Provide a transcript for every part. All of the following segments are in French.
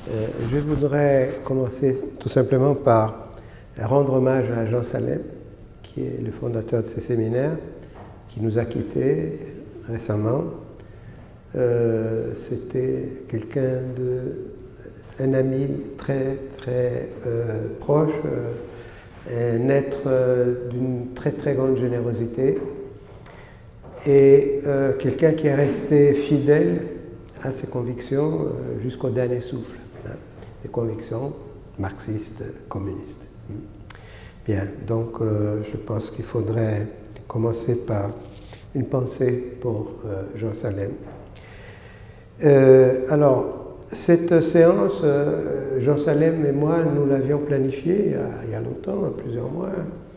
Je voudrais commencer tout simplement par rendre hommage à Jean Salem, qui est le fondateur de ces séminaires, qui nous a quittés récemment. C'était un ami très proche, un être d'une très grande générosité et quelqu'un qui est resté fidèle à ses convictions jusqu'au dernier souffle, des convictions marxistes, communistes. Bien, donc je pense qu'il faudrait commencer par une pensée pour Jean Salem. Alors, cette séance, Jean Salem et moi, nous l'avions planifiée il y a longtemps, plusieurs mois.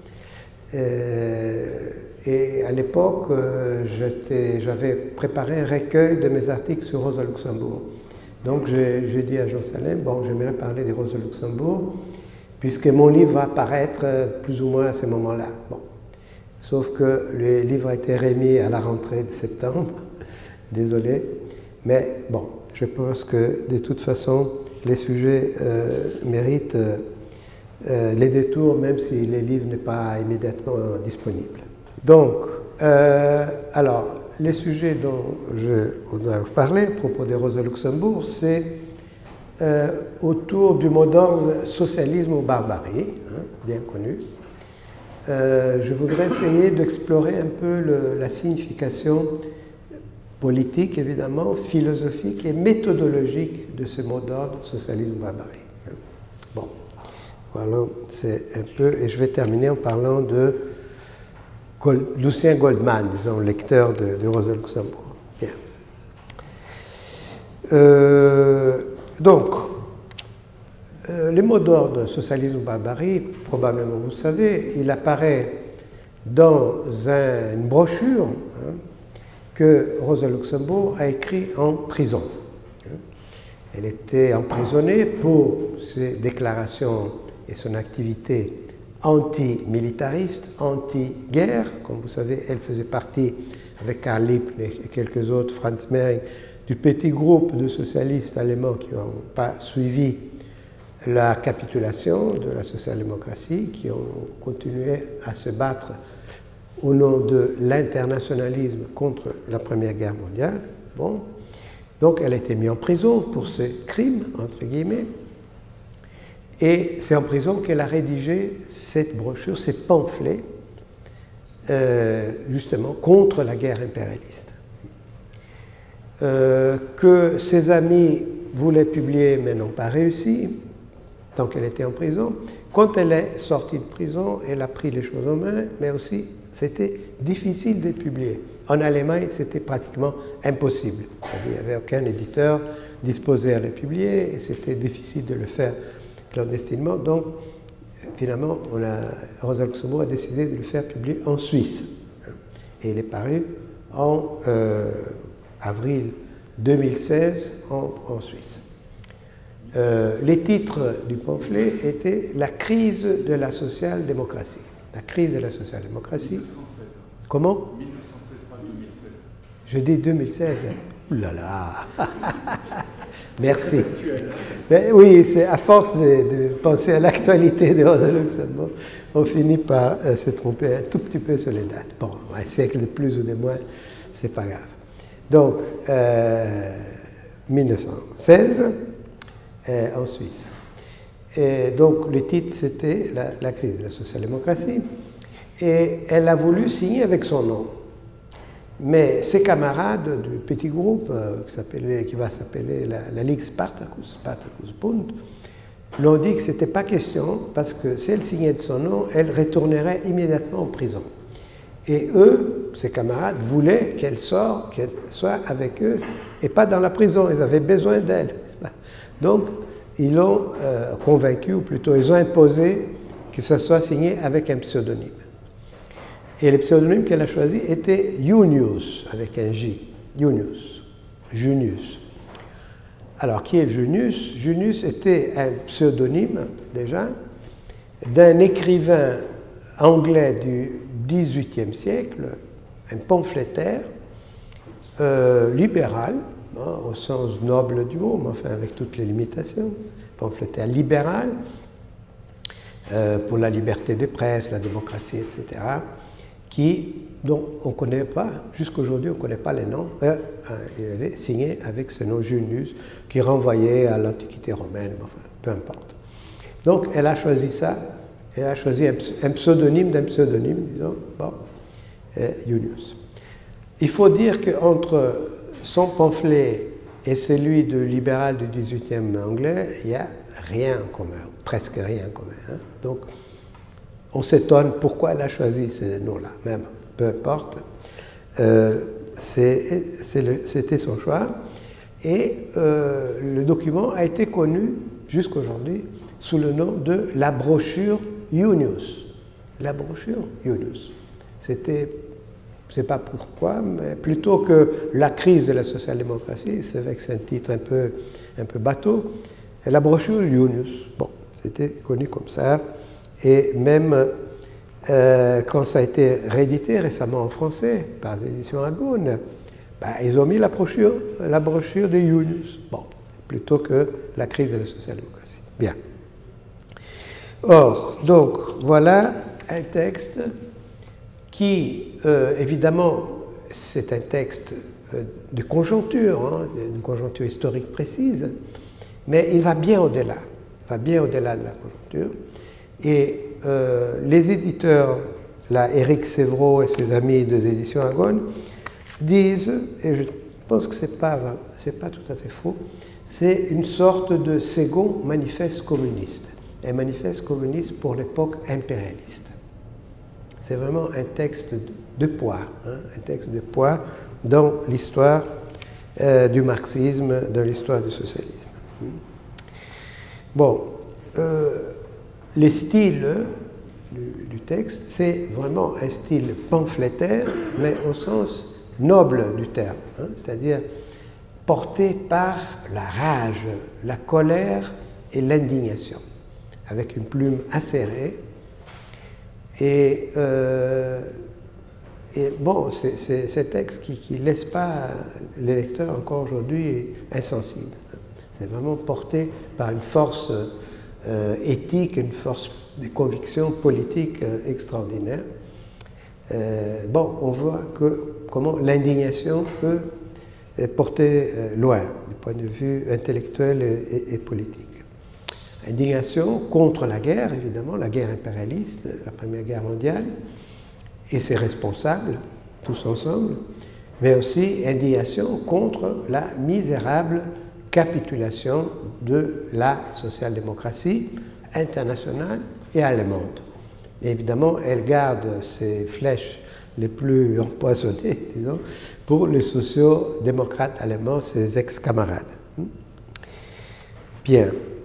Et à l'époque, j'avais préparé un recueil de mes articles sur Rosa Luxembourg. Donc j'ai dit à Jean Salem, bon, j'aimerais parler des Rosa Luxembourg, puisque mon livre va apparaître plus ou moins à ce moment-là. Bon. Sauf que le livre a été remis à la rentrée de septembre, désolé, mais bon, je pense que de toute façon, les sujets méritent les détours, même si le livre n'est pas immédiatement disponible. Donc, alors, les sujets dont je voudrais vous parler à propos des Rosa Luxembourg, c'est autour du mot d'ordre socialisme ou barbarie, hein, bien connu. Je voudrais essayer d'explorer un peu la signification politique, évidemment, philosophique et méthodologique de ce mot d'ordre socialisme ou barbarie. Bon, voilà, c'est un peu, et je vais terminer en parlant de Lucien Goldman, disons, lecteur de Rosa Luxembourg. Bien. Donc, le mot d'ordre socialisme ou barbarie, probablement vous savez, il apparaît dans une brochure que Rosa Luxembourg a écrite en prison. Elle était emprisonnée pour ses déclarations et son activité anti-militariste, anti-guerre. Comme vous savez, elle faisait partie, avec Karl Liebknecht et quelques autres, Franz Mehring, du petit groupe de socialistes allemands qui n'ont pas suivi la capitulation de la social-démocratie, qui ont continué à se battre au nom de l'internationalisme contre la Première Guerre mondiale. Bon. Donc elle a été mise en prison pour ce crime, entre guillemets. Et c'est en prison qu'elle a rédigé cette brochure, ces pamphlets, justement, contre la guerre impérialiste. Que ses amis voulaient publier, mais n'ont pas réussi, tant qu'elle était en prison. Quand elle est sortie de prison, elle a pris les choses en main, mais aussi, c'était difficile de publier. En Allemagne, c'était pratiquement impossible. Il n'y avait aucun éditeur disposé à les publier, et c'était difficile de le faire clandestinement, donc finalement, Rosa Luxembourg a décidé de le faire publier en Suisse. Et il est paru en avril 2016 en Suisse. Les titres du pamphlet étaient « La crise de la social-démocratie ». La crise de la social-démocratie. 1916. Comment? 1916, pas 2016. Je dis 2016. Ouh là là. Merci. Mais oui, c'est à force de penser à l'actualité de Rosa Luxembourg, on finit par se tromper un tout petit peu sur les dates. Bon, un siècle de plus ou de moins, c'est pas grave. Donc, 1916, en Suisse. Et donc, le titre, c'était la crise de la social-démocratie. Et elle a voulu signer avec son nom. Mais ses camarades du petit groupe qui va s'appeler la Ligue Spartacus Bund, l'ont dit que ce n'était pas question, parce que si elle signait de son nom, elle retournerait immédiatement en prison. Et eux, ses camarades, voulaient qu'elle soit avec eux, et pas dans la prison. Ils avaient besoin d'elle. Donc, ils l'ont convaincu, ou plutôt, ils ont imposé que ce soit signé avec un pseudonyme. Et le pseudonyme qu'elle a choisi était Junius, avec un J. Junius. Alors, qui est Junius? Junius était un pseudonyme, déjà, d'un écrivain anglais du XVIIIe siècle, un pamphlétaire libéral, hein, au sens noble du mot, mais enfin avec toutes les limitations, pamphlétaire libéral, pour la liberté de presse, la démocratie, etc., dont on ne connaît pas, jusqu'aujourd'hui, on ne connaît pas les noms. Il est signé avec ce nom Junius, qui renvoyait à l'Antiquité romaine, enfin, peu importe. Donc, elle a choisi ça, elle a choisi un pseudonyme d'un pseudonyme, disons, bon, Junius. Il faut dire qu'entre son pamphlet et celui du libéral du XVIIIe anglais, il n'y a rien en commun, presque rien en commun. Hein. Donc, on s'étonne pourquoi elle a choisi ce nom-là, même, peu importe. C'était son choix. Et le document a été connu jusqu'aujourd'hui sous le nom de la brochure Junius. La brochure Junius. C'était, je ne sais pas pourquoi, mais plutôt que la crise de la social-démocratie, c'est vrai que c'est un titre un peu bateau, la brochure Junius. Bon, c'était connu comme ça. Et même quand ça a été réédité récemment en français par l'édition Agone, ils ont mis la brochure de Junius. Bon, plutôt que la crise de la social-démocratie. Bien. Or, donc, voilà un texte qui, évidemment, c'est un texte de conjoncture, hein, d'une conjoncture historique précise, mais il va bien au-delà. Il va bien au-delà de la conjoncture. Et les éditeurs, là, Éric Séveraud et ses amis des éditions Agone, disent, et je pense que ce n'est pas tout à fait faux, c'est une sorte de second manifeste communiste, un manifeste communiste pour l'époque impérialiste. C'est vraiment un texte de poids, hein, un texte de poids dans l'histoire du marxisme, dans l'histoire du socialisme. Bon, les styles du texte, c'est vraiment un style pamphlétaire, mais au sens noble du terme, hein, c'est-à-dire porté par la rage, la colère et l'indignation, avec une plume acérée. Et bon, c'est un texte qui ne laisse pas les lecteurs encore aujourd'hui insensibles. C'est vraiment porté par une force éthique, une force de conviction politique extraordinaire. Bon, on voit comment l'indignation peut porter loin du point de vue intellectuel et politique. Indignation contre la guerre, évidemment, la guerre impérialiste, la Première Guerre mondiale, et ses responsables, tous ensemble, mais aussi indignation contre la misérable capitulation de la social-démocratie internationale et allemande. Et évidemment, elle garde ses flèches les plus empoisonnées, disons, pour les sociaux-démocrates allemands, ses ex-camarades. Bien.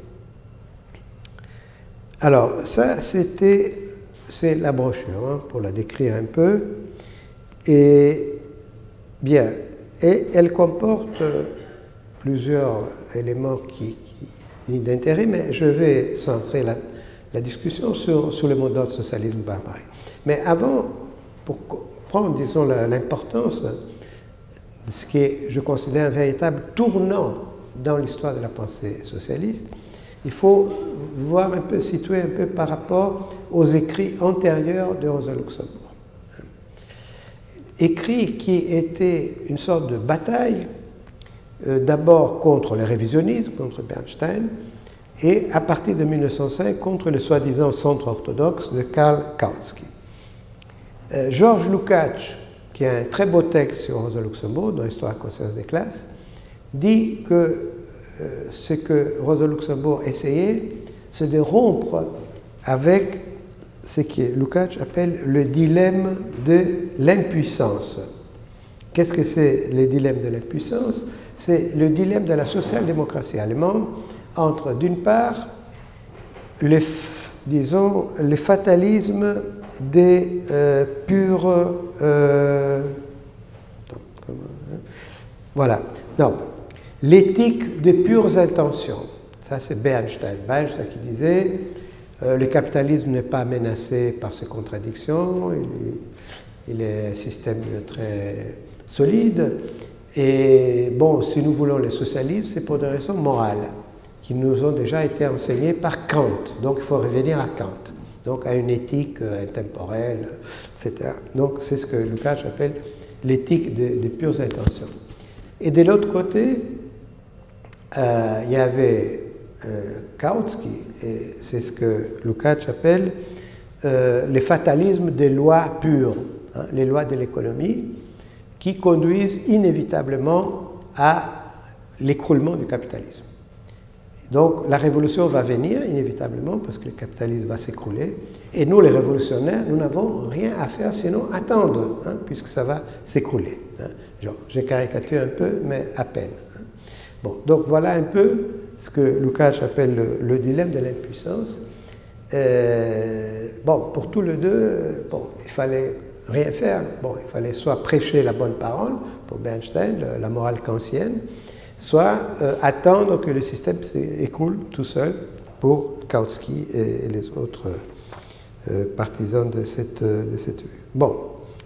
Alors, ça, c'est la brochure, hein, pour la décrire un peu. Et bien, et elle comporte plusieurs éléments d'intérêt, mais je vais centrer la discussion sur le mot d'ordre socialisme barbarie. Mais avant, pour comprendre, disons, l'importance de ce qui est, je considère, un véritable tournant dans l'histoire de la pensée socialiste, il faut voir un peu, situer un peu par rapport aux écrits antérieurs de Rosa Luxembourg. Écrits qui étaient une sorte de bataille, d'abord contre le révisionnisme, contre Bernstein, et à partir de 1905 contre le soi-disant centre orthodoxe de Karl Kautsky. Georges Lukács, qui a un très beau texte sur Rosa Luxembourg dans l'Histoire et conscience des classes, dit que ce que Rosa Luxembourg essayait, c'est de rompre avec ce que Lukács appelle le dilemme de l'impuissance. Qu'est-ce que c'est le dilemme de l'impuissance? C'est le dilemme de la social-démocratie allemande entre, d'une part, le fatalisme des purs... voilà. Non. L'éthique des pures intentions. Ça, c'est Bernstein. Bernstein qui disait le capitalisme n'est pas menacé par ses contradictions, il est un système très solide, Et bon, si nous voulons le socialisme, c'est pour des raisons morales qui nous ont déjà été enseignées par Kant. Donc il faut revenir à Kant, donc à une éthique intemporelle, etc. Donc c'est ce que Lukács appelle l'éthique des pures intentions. Et de l'autre côté, il y avait Kautsky, et c'est ce que Lukács appelle le fatalisme des lois pures, hein, les lois de l'économie, qui conduisent inévitablement à l'écroulement du capitalisme. Donc la révolution va venir inévitablement parce que le capitalisme va s'écrouler, et nous les révolutionnaires, nous n'avons rien à faire sinon attendre, hein, puisque ça va s'écrouler. Hein. J'ai caricaturé un peu, mais à peine. Hein. Bon, donc voilà un peu ce que Lukács appelle le dilemme de l'impuissance. Bon, pour tous les deux, bon, il fallait rien faire. Bon, il fallait soit prêcher la bonne parole pour Bernstein, la morale kantienne, soit attendre que le système s'écoule tout seul pour Kautsky et les autres partisans de cette vue. Bon.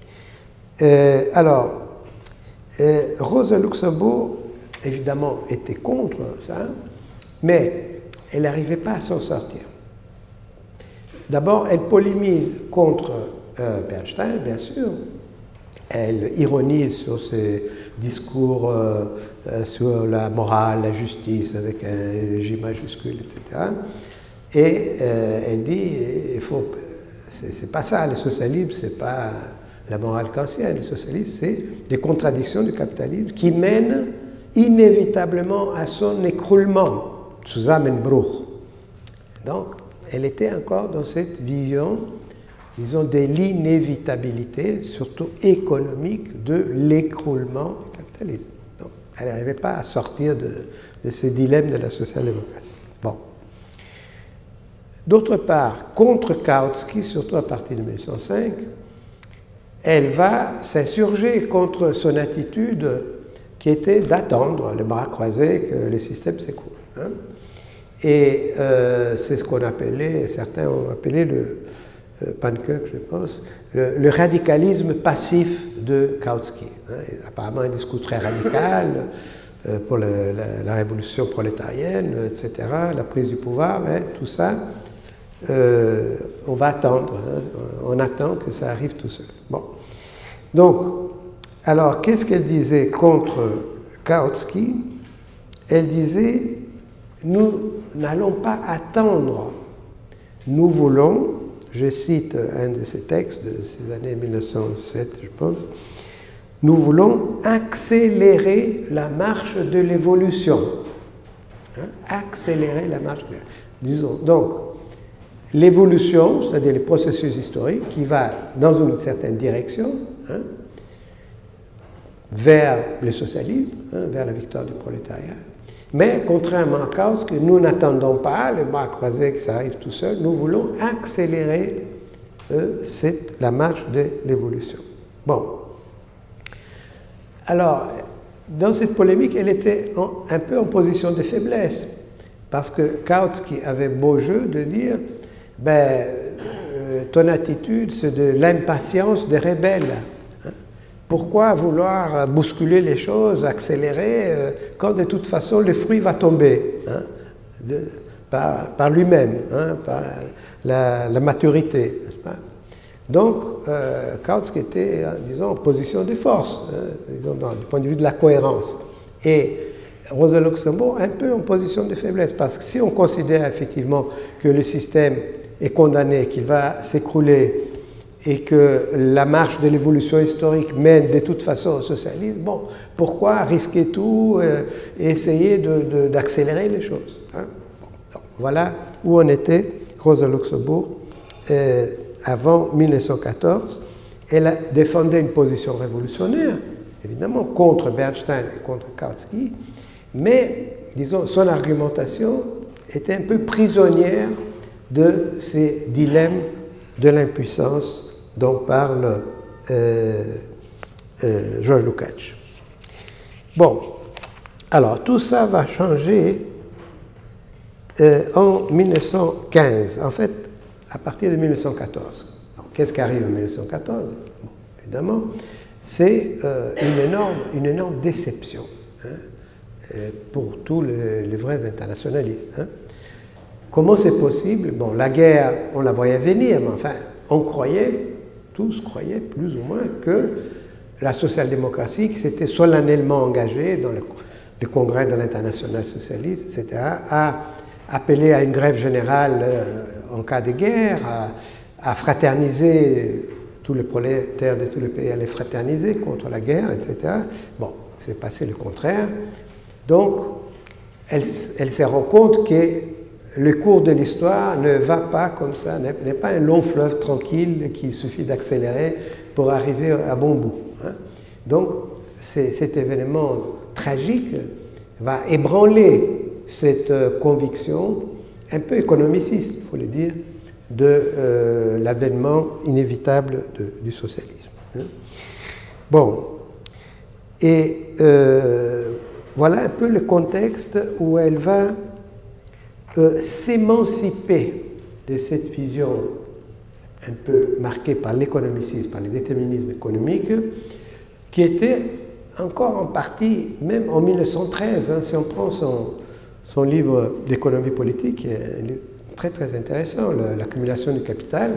Alors, Rosa Luxembourg, évidemment, était contre ça, mais elle n'arrivait pas à s'en sortir. D'abord, elle polémise contre Bernstein, bien sûr. Elle ironise sur ses discours sur la morale, la justice, avec un J majuscule, etc. Et elle dit, c'est pas ça, le socialisme, c'est pas la morale kantienne. Le socialisme, c'est des contradictions du capitalisme qui mènent inévitablement à son écroulement, Zusammenbruch. Donc, elle était encore dans cette vision, disons, de l'inévitabilité, surtout économique, de l'écroulement du capitalisme. Donc, elle n'arrivait pas à sortir de ce dilemme de la social-démocratie. Bon. D'autre part, contre Kautsky, surtout à partir de 1905, elle va s'insurger contre son attitude qui était d'attendre, les bras croisés, que le système s'écoule. Hein. Et c'est ce qu'on appelait, certains ont appelé Pankirk, je pense, le radicalisme passif de Kautsky. Hein. Apparemment un discours très radical pour la révolution prolétarienne, etc., la prise du pouvoir, hein, tout ça, on va attendre, hein, on attend que ça arrive tout seul. Bon. Donc, alors, qu'est-ce qu'elle disait contre Kautsky? Elle disait, nous n'allons pas attendre, nous voulons, je cite un de ses textes de ces années 1907, je pense, nous voulons accélérer la marche de l'évolution. Hein? Accélérer la marche de l'évolution. Disons, donc, l'évolution, c'est-à-dire le processus historique qui va dans une certaine direction, hein, vers le socialisme, hein, vers la victoire du prolétariat. Mais, contrairement à Kautsky, nous n'attendons pas les bras croisés que ça arrive tout seul, nous voulons accélérer la marche de l'évolution. Bon. Alors, dans cette polémique, elle était un peu en position de faiblesse, parce que Kautsky avait beau jeu de dire, ben, ton attitude, c'est de l'impatience des rebelles. Pourquoi vouloir bousculer les choses, accélérer, quand de toute façon le fruit va tomber, hein, par lui-même, hein, par la maturité, n'est-ce pas? Donc, Kautsky était, disons, en position de force, hein, disons, du point de vue de la cohérence. Et Rosa Luxembourg un peu en position de faiblesse, parce que si on considère effectivement que le système est condamné, qu'il va s'écrouler, et que la marche de l'évolution historique mène de toute façon au socialisme, bon, pourquoi risquer tout et essayer d'accélérer les choses, hein? Donc, voilà où on était, Rosa Luxembourg, avant 1914. Elle défendait une position révolutionnaire, évidemment, contre Bernstein et contre Kautsky, mais, disons, son argumentation était un peu prisonnière de ces dilemmes de l'impuissance dont parle Georges Lukács. Bon, alors tout ça va changer en 1915, en fait, à partir de 1914. Qu'est-ce qui arrive en 1914? Bon, évidemment, c'est une énorme déception, hein, pour tous les vrais internationalistes. Hein. Comment c'est possible? Bon, la guerre, on la voyait venir, mais enfin, tous croyaient plus ou moins que la social-démocratie, qui s'était solennellement engagée dans le congrès de l'Internationale socialiste, etc., a appelé à une grève générale en cas de guerre, à fraterniser, tous les prolétaires de tous les pays allaient fraterniser contre la guerre, etc. Bon, c'est passé le contraire. Donc, elle se rend compte que le cours de l'histoire ne va pas comme ça, n'est pas un long fleuve tranquille qu'il suffit d'accélérer pour arriver à bon bout. Hein. Donc, cet événement tragique va ébranler cette conviction un peu économiciste, il faut le dire, de l'avènement inévitable du socialisme. Hein. Bon, et voilà un peu le contexte où elle va s'émanciper de cette vision un peu marquée par l'économicisme, par le déterminisme économique, qui était encore en partie, même en 1913, hein, si on prend son livre d'économie politique, qui est un livre très très intéressant, l'accumulation du capital.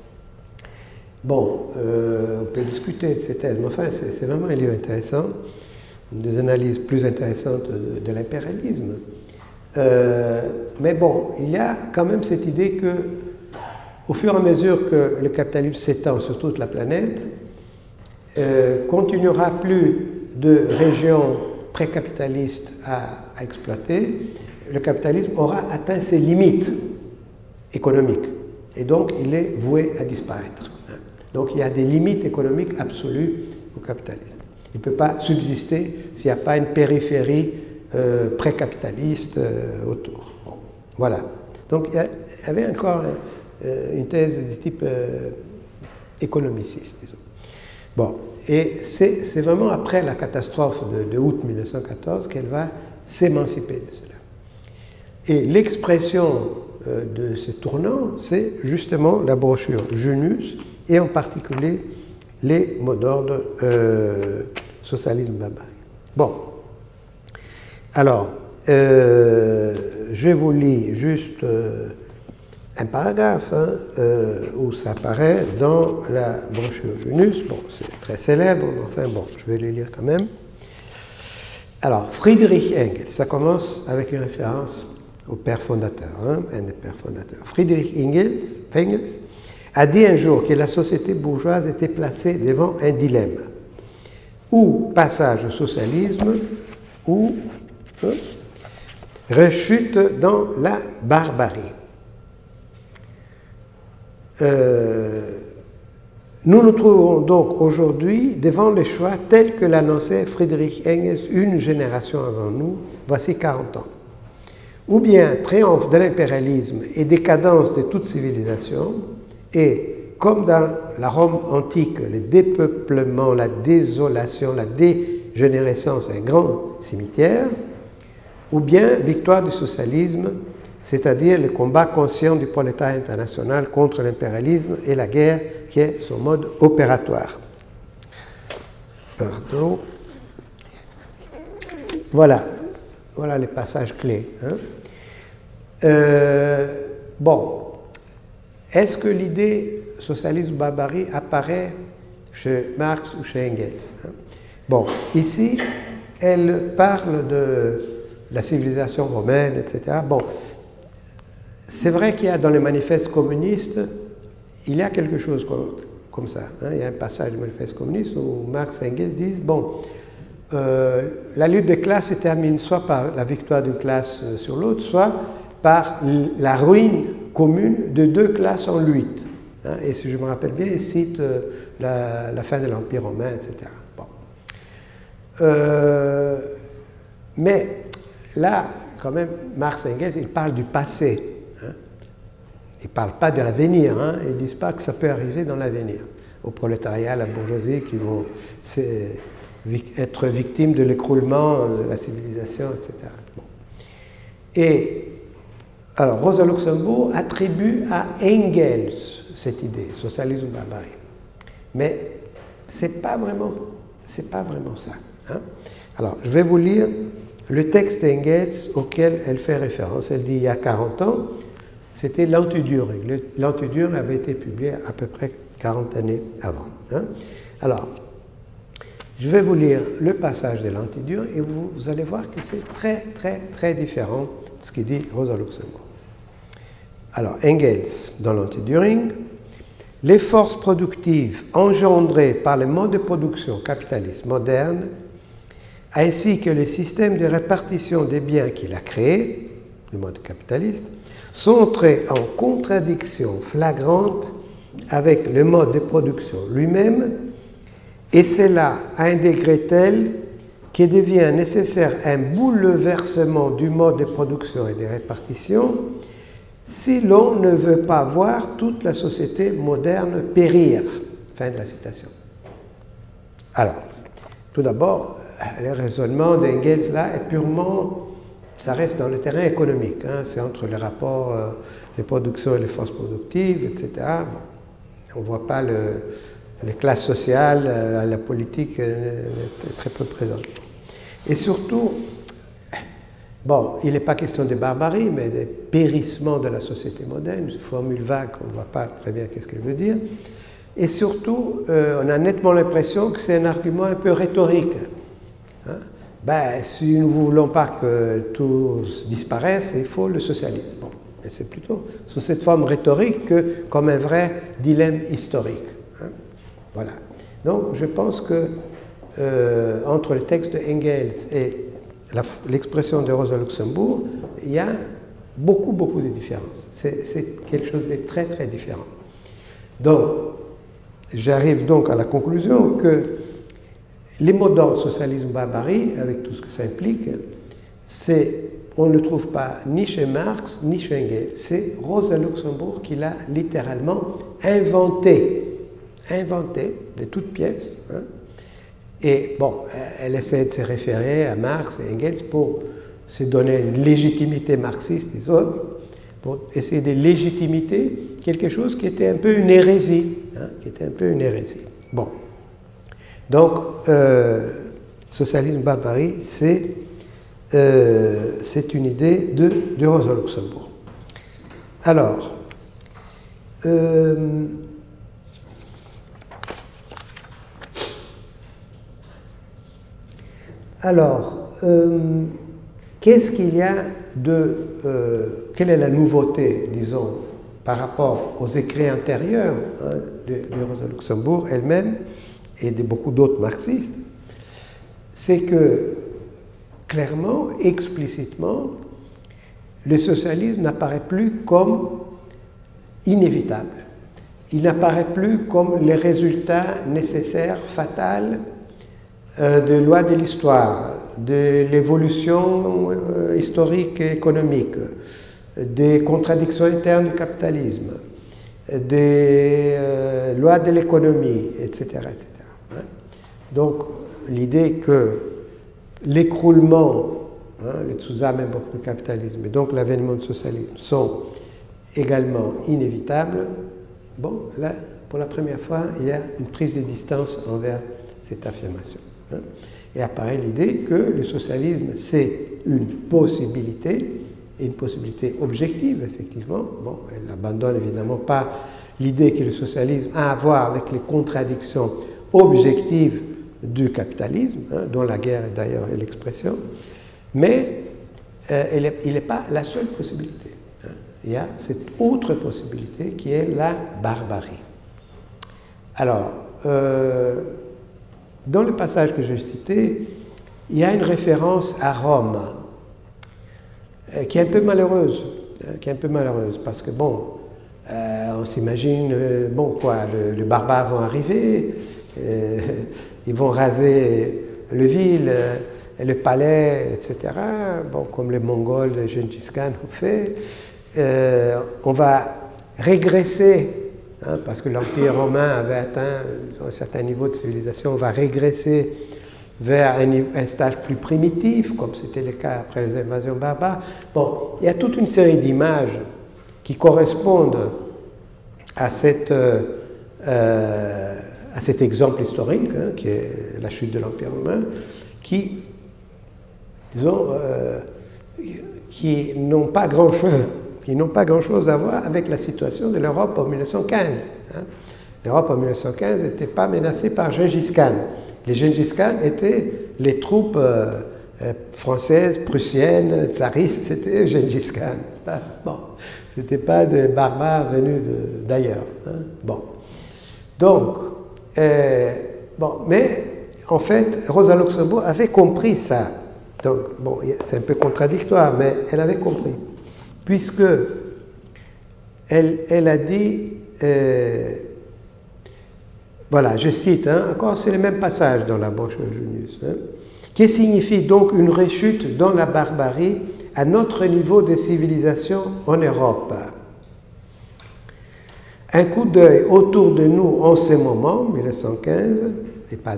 Bon, on peut discuter de ces thèses, mais enfin c'est vraiment un livre intéressant, des analyses plus intéressantes de l'impérialisme. Mais bon, il y a quand même cette idée que, au fur et à mesure que le capitalisme s'étend sur toute la planète, quand il n'y aura plus de régions pré-capitalistes à exploiter, le capitalisme aura atteint ses limites économiques et donc il est voué à disparaître. Donc il y a des limites économiques absolues au capitalisme. Il ne peut pas subsister s'il n'y a pas une périphérie pré-capitaliste autour. Bon, voilà. Donc il y avait encore une thèse de type économiciste, disons. Bon, et c'est vraiment après la catastrophe de août 1914 qu'elle va s'émanciper de cela. Et l'expression de ce tournant, c'est justement la brochure Junius, et en particulier les mots d'ordre socialisme barbarie. Bon, alors, je vous lis juste un paragraphe hein, où ça apparaît dans la brochure Junius. Bon, c'est très célèbre, mais enfin bon, je vais le lire quand même. Alors, Friedrich Engels, ça commence avec une référence au père fondateur, hein, un des pères fondateurs. Friedrich Engels a dit un jour que la société bourgeoise était placée devant un dilemme. Ou passage au socialisme, ou rechute dans la barbarie. Nous nous trouvons donc aujourd'hui devant le choix tel que l'annonçait Friedrich Engels une génération avant nous, voici 40 ans. Ou bien triomphe de l'impérialisme et décadence de toute civilisation, et comme dans la Rome antique, le dépeuplement, la désolation, la dégénérescence, un grand cimetière, ou bien victoire du socialisme, c'est-à-dire le combat conscient du prolétariat international contre l'impérialisme et la guerre qui est son mode opératoire. Pardon. Voilà les passages clés. Hein. Bon, est-ce que l'idée socialisme-barbarie apparaît chez Marx ou chez Engels? Hein? Bon, ici, elle parle de la civilisation romaine, etc. Bon, c'est vrai qu'il y a dans les manifestes communistes, il y a quelque chose comme ça. Hein? Il y a un passage du manifeste communiste où Marx et Engels disent, bon, la lutte des classes se termine soit par la victoire d'une classe sur l'autre, soit par la ruine commune de deux classes en lutte. Hein? Et si je me rappelle bien, il cite la fin de l'Empire romain, etc. Bon. Mais là, quand même, Marx et Engels, ils parlent du passé. Hein? Ils ne parlent pas de l'avenir. Hein? Ils ne disent pas que ça peut arriver dans l'avenir. Au prolétariat, à la bourgeoisie, qui vont être victimes de l'écroulement de la civilisation, etc. Bon. Et alors, Rosa Luxembourg attribue à Engels cette idée, socialisme barbarie. Mais c'est pas vraiment ça. Hein. Alors, je vais vous lire le texte d'Engels auquel elle fait référence. Elle dit il y a 40 ans, c'était l'Anti-Düring. L'Anti-Düring avait été publié à peu près 40 années avant. Hein. Alors, je vais vous lire le passage de l'Anti-Düring et vous allez voir que c'est très, très, très différent de ce qu'il dit Rosa Luxemburg. Alors, Engels, dans l'Anti-Düring, les forces productives engendrées par le mode de production capitaliste moderne, ainsi que le système de répartition des biens qu'il a créé, le mode capitaliste, sont entrés en contradiction flagrante avec le mode de production lui-même, et c'est là à un degré tel qu'il devient nécessaire un bouleversement du mode de production et de répartition si l'on ne veut pas voir toute la société moderne périr. Fin de la citation. Alors, tout d'abord, le raisonnement d'Engels là est purement, ça reste dans le terrain économique, hein, c'est entre les rapports, les productions et les forces productives, etc. Bon, on ne voit pas les classes sociales, la politique est très peu présente. Et surtout, bon, il n'est pas question de barbarie, mais de périssement de la société moderne, une formule vague, on ne voit pas très bien qu'est-ce qu'elle veut dire. Et surtout, on a nettement l'impression que c'est un argument un peu rhétorique. Hein? Ben, si nous ne voulons pas que tout disparaisse, il faut le socialisme. Bon, mais c'est plutôt sous cette forme rhétorique que comme un vrai dilemme historique. Hein? Voilà. Donc, je pense que entre le texte de Engels et l'expression de Rosa Luxemburg, il y a beaucoup, beaucoup de différences. C'est quelque chose de très, très différent. Donc, j'arrive donc à la conclusion que les mots d'ordre socialisme-barbarie, avec tout ce que ça implique, on ne le trouve pas ni chez Marx, ni chez Engels. C'est Rosa Luxemburg qui l'a littéralement inventé de toutes pièces. Hein. Et bon, elle essaie de se référer à Marx et Engels pour se donner une légitimité marxiste, disons, pour essayer de légitimer quelque chose qui était un peu une hérésie. Hein, Bon. Donc, socialisme-barbarie, c'est une idée de Rosa Luxemburg. Alors, qu'est-ce qu'il y a quelle est la nouveauté, disons, par rapport aux écrits antérieurs hein, de Rosa Luxemburg elle-même et de beaucoup d'autres marxistes? C'est que, clairement, explicitement, le socialisme n'apparaît plus comme inévitable. Il n'apparaît plus comme les résultats nécessaires, fatals, de lois de l'histoire, de l'évolution historique et économique, des contradictions internes du capitalisme, des lois de l'économie, etc. etc. Hein? Donc, l'idée que l'écroulement, hein, le Zusammenbruch du capitalisme et donc l'avènement du socialisme sont également inévitables, bon, là, pour la première fois, il y a une prise de distance envers cette affirmation. Hein? Et apparaît l'idée que le socialisme, c'est une possibilité, et une possibilité objective, effectivement. Bon, elle n'abandonne évidemment pas l'idée que le socialisme a à voir avec les contradictions objectives du capitalisme, hein, dont la guerre est d'ailleurs l'expression, mais il n'est pas la seule possibilité. Hein. Il y a cette autre possibilité qui est la barbarie. Alors, dans le passage que j'ai cité, il y a une référence à Rome, qui est un peu malheureuse, parce que bon, on s'imagine, bon quoi, les barbares vont arriver, ils vont raser le ville, le palais, etc., bon, comme les Mongols de Gengis Khan ont fait, on va régresser, hein, parce que l'Empire romain avait atteint un certain niveau de civilisation, on va régresser vers un stage plus primitif, comme c'était le cas après les invasions barbares. Bon, il y a toute une série d'images qui correspondent à cette à cet exemple historique, hein, qui est la chute de l'Empire romain, qui, disons, qui n'ont pas grand-chose à voir avec la situation de l'Europe en 1915. Hein. L'Europe en 1915 n'était pas menacée par Gengis Khan. Les Gengis Khan étaient les troupes françaises, prussiennes, tsaristes, c'était Gengis Khan. Bon, ce n'était pas des barbares venus d'ailleurs. Hein. Bon. Donc, bon, mais en fait, Rosa Luxemburg avait compris ça. Donc, bon, c'est un peu contradictoire, mais elle avait compris. Puisque elle a dit, voilà, je cite, hein, encore c'est le même passage dans la Bauche de Junius, hein, qui signifie donc une rechute dans la barbarie à notre niveau de civilisation en Europe. Un coup d'œil autour de nous en ce moment, 1915, et pas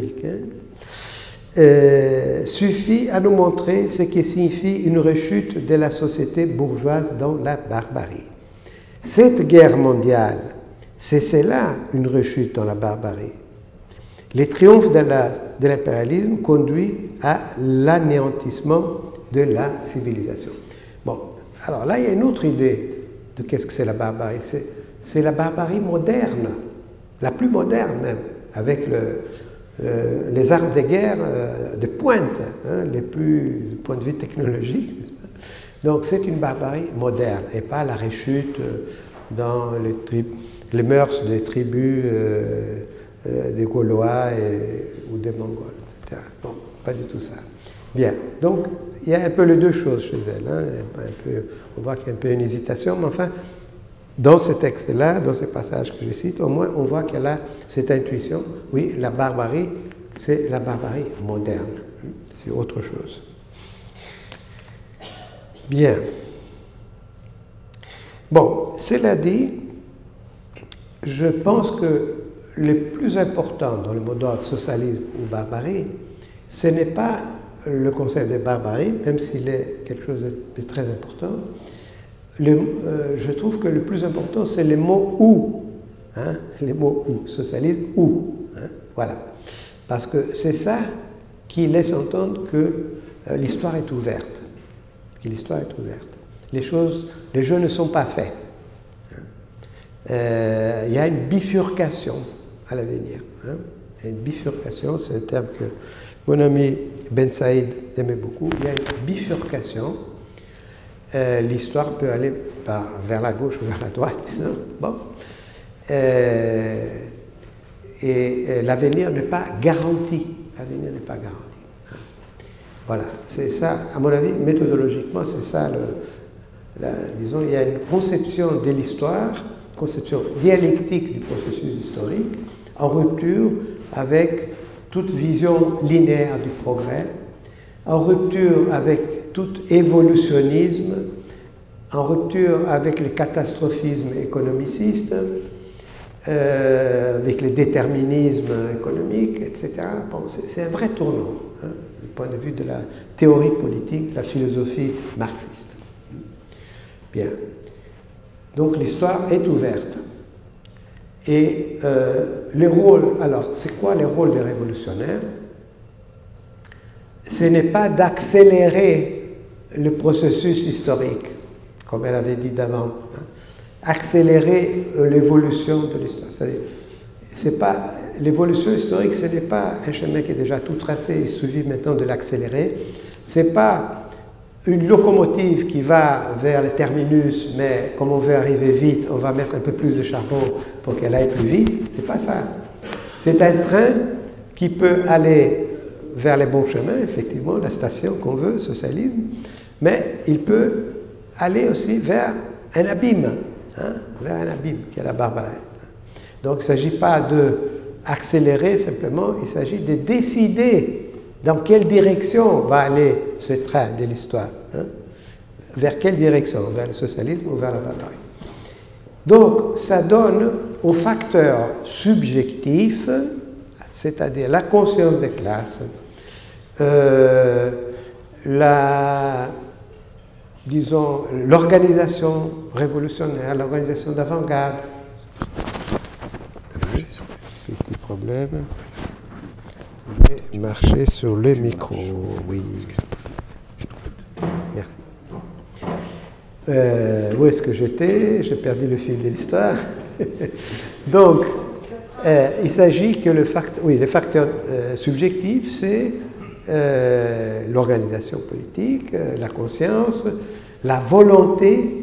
2015, suffit à nous montrer ce qui signifie une rechute de la société bourgeoise dans la barbarie. Cette guerre mondiale, c'est cela une rechute dans la barbarie. Les triomphes de l'impérialisme conduisent à l'anéantissement de la civilisation. Bon, alors là, il y a une autre idée de qu'est-ce que c'est la barbarie. C'est la barbarie moderne, la plus moderne même, avec les armes de guerre de pointe, hein, les plus du point de vue technologique. Donc c'est une barbarie moderne et pas la rechute dans les mœurs des tribus des Gaulois ou des Mongols, etc. Bon, pas du tout ça. Bien, donc il y a un peu les deux choses chez elle. Hein. On voit qu'il y a un peu une hésitation, mais enfin, dans ce texte-là, dans ce passage que je cite, au moins on voit qu'elle a cette intuition. Oui, la barbarie, c'est la barbarie moderne. C'est autre chose. Bien. Bon, cela dit, je pense que le plus important dans le mot d'ordre socialisme ou barbarie, ce n'est pas le concept de barbarie, même s'il est quelque chose de très important. Je trouve que le plus important, c'est les mots ou. Hein, les mots ou, socialisme ou. Hein, voilà. Parce que c'est ça qui laisse entendre que l'histoire est ouverte. Que l'histoire est ouverte. Les jeux ne sont pas faits. Il y a une bifurcation à l'avenir. Hein. Il y a une bifurcation, c'est un terme que mon ami Ben Saïd aimait beaucoup. Il y a une bifurcation. L'histoire peut aller vers la gauche ou vers la droite. Hein. Bon. Et l'avenir n'est pas garanti. L'avenir n'est pas garanti. Hein. Voilà, c'est ça, à mon avis, méthodologiquement, c'est ça, disons, il y a une conception de l'histoire, conception dialectique du processus historique, en rupture avec toute vision linéaire du progrès, en rupture avec tout évolutionnisme, en rupture avec le catastrophisme économiciste, avec le déterminisme économique, etc. Bon, c'est un vrai tournant, hein, du point de vue de la théorie politique, de la philosophie marxiste. Bien. Donc l'histoire est ouverte. Et les rôles, alors c'est quoi les rôles des révolutionnaires? Ce n'est pas d'accélérer le processus historique, comme elle avait dit d'avant. Hein. Accélérer l'évolution de l'histoire. C'est pas l'évolution historique, ce n'est pas un chemin qui est déjà tout tracé, il suffit maintenant de l'accélérer. C'est pas une locomotive qui va vers le terminus, mais comme on veut arriver vite, on va mettre un peu plus de charbon pour qu'elle aille plus vite. C'est pas ça. C'est un train qui peut aller vers les bons chemins, effectivement, la station qu'on veut, socialisme, mais il peut aller aussi vers un abîme, hein, vers un abîme qui est la barbarie. Donc il ne s'agit pas d'accélérer simplement, il s'agit de décider dans quelle direction va aller ce train de l'histoire. Hein, vers quelle direction? Vers le socialisme ou vers la barbarie? Donc ça donne aux facteurs subjectifs, c'est-à-dire la conscience des classes, disons, l'organisation révolutionnaire, l'organisation d'avant-garde. Petit problème. problème. Je vais marcher sur le micro, oui. Merci. Où est-ce que j'étais? J'ai perdu le fil de l'histoire. Donc, il s'agit que le facteur subjectif, c'est l'organisation politique, la conscience, la volonté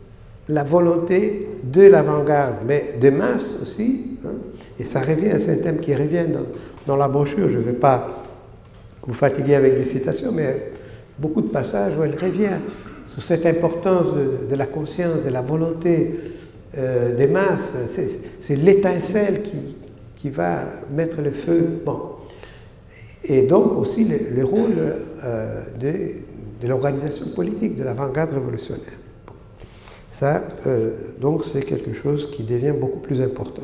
de l'avant-garde, mais de masse aussi. Hein, et ça revient, c'est un thème qui revient dans la brochure. Je ne vais pas vous fatiguer avec des citations, mais beaucoup de passages où elle revient sur cette importance de la conscience, de la volonté des masses. C'est l'étincelle qui va mettre le feu. Bon. Et donc aussi le rôle de l'organisation politique, de l'avant-garde révolutionnaire. Ça, donc, c'est quelque chose qui devient beaucoup plus important.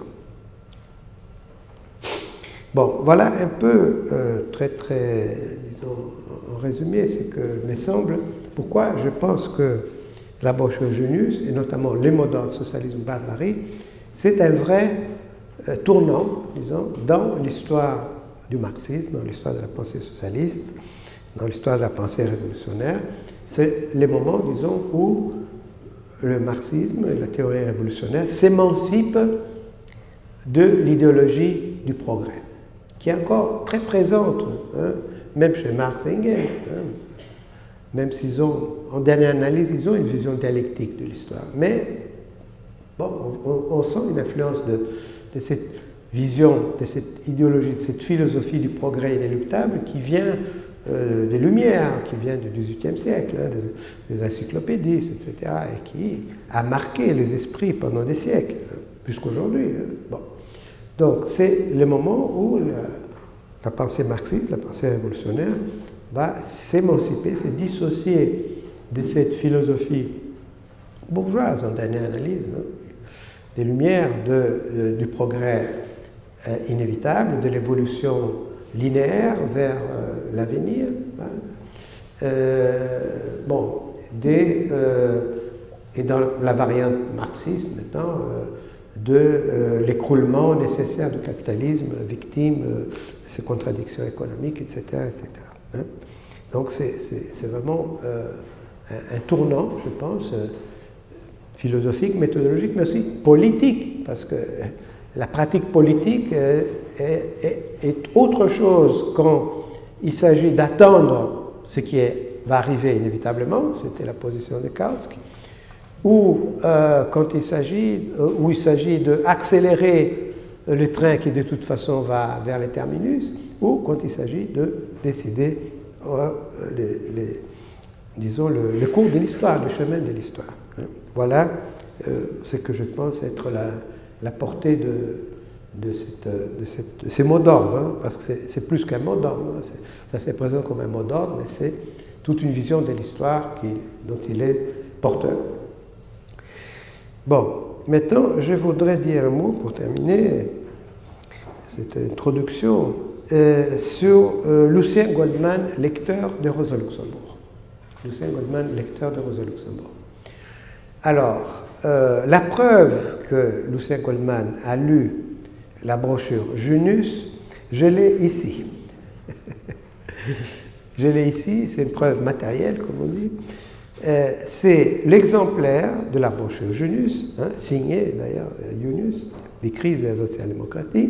Bon, voilà un peu, disons, en résumé, ce que me semble, pourquoi je pense que la brochure Junius, et notamment les mots d'ordre socialisme barbarie, c'est un vrai tournant, disons, dans l'histoire du marxisme, dans l'histoire de la pensée socialiste, dans l'histoire de la pensée révolutionnaire. C'est les moments, disons, où le marxisme et la théorie révolutionnaire s'émancipent de l'idéologie du progrès, qui est encore très présente, hein, même chez Marx et Engels, hein, même s'ils ont, en dernière analyse, ils ont une vision dialectique de l'histoire. Mais, bon, on sent une influence de cette vision, de cette idéologie, de cette philosophie du progrès inéluctable qui vient des Lumières, qui vient du XVIIIe siècle, hein, des encyclopédistes, etc., et qui a marqué les esprits pendant des siècles, jusqu'aujourd'hui. Hein. Bon. Donc, c'est le moment où la pensée marxiste, la pensée révolutionnaire, va s'émanciper, se dissocier de cette philosophie bourgeoise, en dernière analyse, hein, des Lumières, du progrès inévitable, de l'évolution linéaire vers l'avenir. Hein. Bon, et dans la variante marxiste maintenant, de l'écroulement nécessaire du capitalisme, victime de ses contradictions économiques, etc. etc. Hein. Donc c'est vraiment un tournant, je pense, philosophique, méthodologique, mais aussi politique, parce que la pratique politique est autre chose quand il s'agit d'attendre ce qui va arriver inévitablement, c'était la position de Kautsky, ou quand il s'agit d'accélérer le train qui de toute façon va vers les terminus, ou quand il s'agit de décider disons le cours de l'histoire, le chemin de l'histoire. Hein. Voilà ce que je pense être la portée de ces mots d'ordre, hein, parce que c'est plus qu'un mot d'ordre, hein, ça se présente comme un mot d'ordre, mais c'est toute une vision de l'histoire dont il est porteur. Bon, maintenant, je voudrais dire un mot pour terminer cette introduction sur Lucien Goldman, lecteur de Rosa Luxembourg. Lucien Goldman, lecteur de Rosa Luxembourg. Alors, la preuve que Lucien Goldman a lu la brochure Junius, je l'ai ici. Je l'ai ici, c'est une preuve matérielle, comme on dit. C'est l'exemplaire de la brochure Junius, hein, signé d'ailleurs Junius, des crises de la social-démocratie,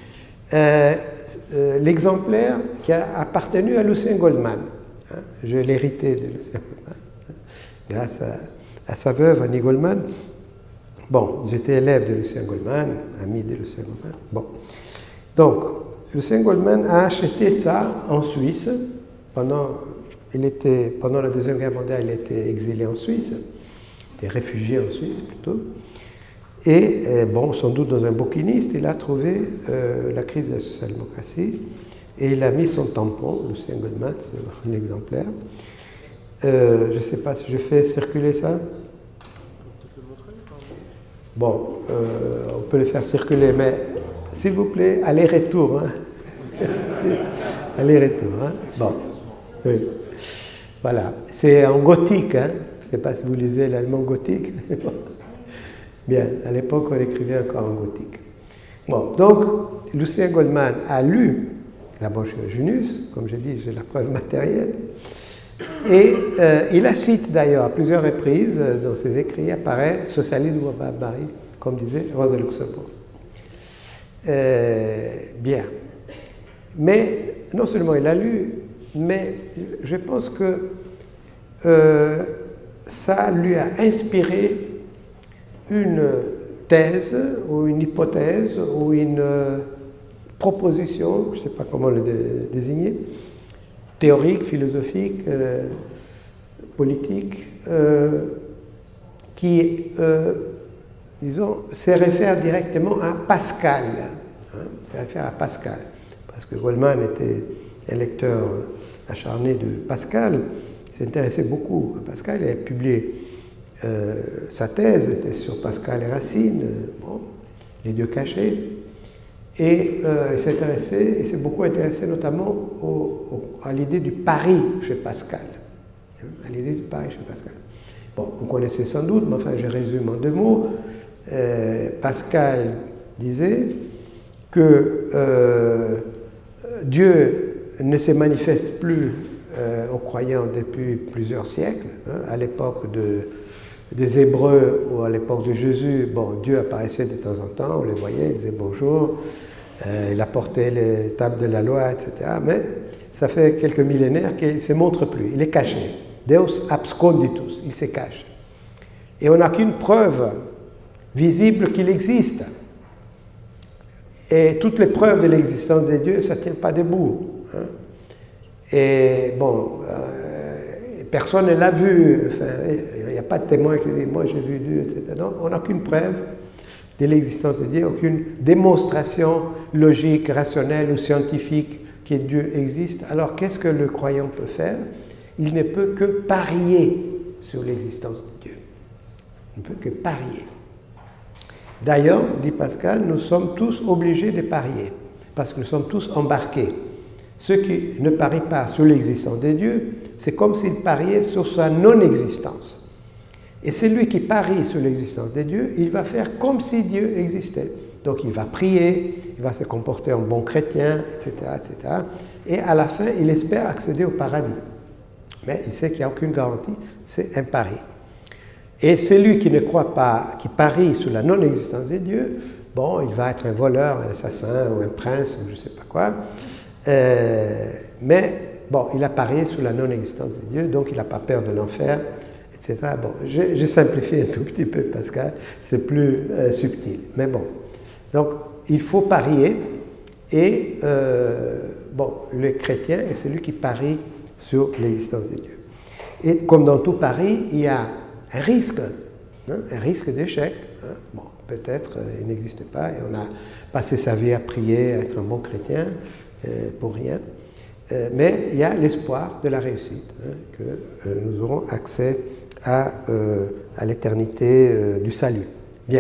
l'exemplaire qui a appartenu à Lucien Goldman. Hein. Je l'ai hérité de Lucien Goldman, hein, grâce à sa veuve, Annie Goldman. Bon, j'étais élève de Lucien Goldman, ami de Lucien Goldman. Bon. Donc, Lucien Goldman a acheté ça en Suisse pendant la Deuxième Guerre mondiale, il était exilé en Suisse, il était réfugié en Suisse plutôt. Et, bon, sans doute dans un bouquiniste, il a trouvé la crise de la social-démocratie et il a mis son tampon, Lucien Goldman, c'est un exemplaire. Je ne sais pas si je fais circuler ça. Bon, on peut le faire circuler, mais s'il vous plaît, aller-retour. Hein. Aller-retour. Hein. Bon. Oui. Voilà. C'est en gothique. Hein. Je ne sais pas si vous lisez l'allemand gothique. Bien, à l'époque, on écrivait encore en gothique. Bon, donc, Lucien Goldman a lu la Branche Junius, comme j'ai dit, j'ai la preuve matérielle, et il la cite d'ailleurs à plusieurs reprises dans ses écrits, apparaît Socialisme ou barbarie, comme disait Rosa Luxembourg. Bien. Mais non seulement il a lu, mais je pense que ça lui a inspiré une thèse ou une hypothèse ou une proposition, je ne sais pas comment le désigner, théorique, philosophique, politique, qui, disons, se réfère directement à Pascal. Se réfère à Pascal. Parce que Goldman était un lecteur acharné de Pascal, il s'intéressait beaucoup à Pascal, il a publié sa thèse, était sur Pascal et Racine, bon, les dieux cachés, et il s'est beaucoup intéressé notamment à l'idée du pari chez Pascal. À l'idée du pari chez Pascal. Bon, vous connaissez sans doute, mais enfin je résume en 2 mots. Pascal disait que Dieu ne se manifeste plus aux croyants depuis plusieurs siècles. À l'époque des Hébreux ou à l'époque de Jésus, bon, Dieu apparaissait de temps en temps, on les voyait, il disait bonjour, il apportait les tables de la loi, etc. Mais ça fait quelques millénaires qu'il ne se montre plus, il est caché. Deus absconditus, il se cache. Et on n'a qu'une preuve visible qu'il existe. Et toutes les preuves de l'existence de Dieu, ça ne tient pas debout. Hein. Et bon, personne ne l'a vu, enfin, il n'y a pas de témoin qui dit « moi j'ai vu Dieu », etc. Donc, on n'a qu'une preuve de l'existence de Dieu, aucune démonstration logique, rationnelle ou scientifique que Dieu existe. Alors, qu'est-ce que le croyant peut faire? Il ne peut que parier sur l'existence de Dieu. Il ne peut que parier. D'ailleurs, dit Pascal, nous sommes tous obligés de parier, parce que nous sommes tous embarqués. Ceux qui ne parient pas sur l'existence de Dieu, c'est comme s'ils pariaient sur sa non-existence. Et celui qui parie sur l'existence de Dieu, il va faire comme si Dieu existait. Donc il va prier, il va se comporter en bon chrétien, etc., etc. Et à la fin, il espère accéder au paradis. Mais il sait qu'il n'y a aucune garantie, c'est un pari. Et celui qui ne croit pas, qui parie sur la non-existence de Dieu, bon, il va être un voleur, un assassin ou un prince, ou je ne sais pas quoi. Mais bon, il a parié sur la non-existence de Dieu, donc il n'a pas peur de l'enfer, etc. Bon, j'ai simplifié un tout petit peu, Pascal, c'est plus subtil. Mais bon, donc il faut parier, et bon, le chrétien est celui qui parie sur l'existence de Dieu. Et comme dans tout pari, il y a un risque d'échec. Hein. Bon, peut-être il n'existe pas, et on a passé sa vie à prier, à être un bon chrétien, pour rien. Mais il y a l'espoir de la réussite, hein, que nous aurons accès à l'éternité du salut. Bien.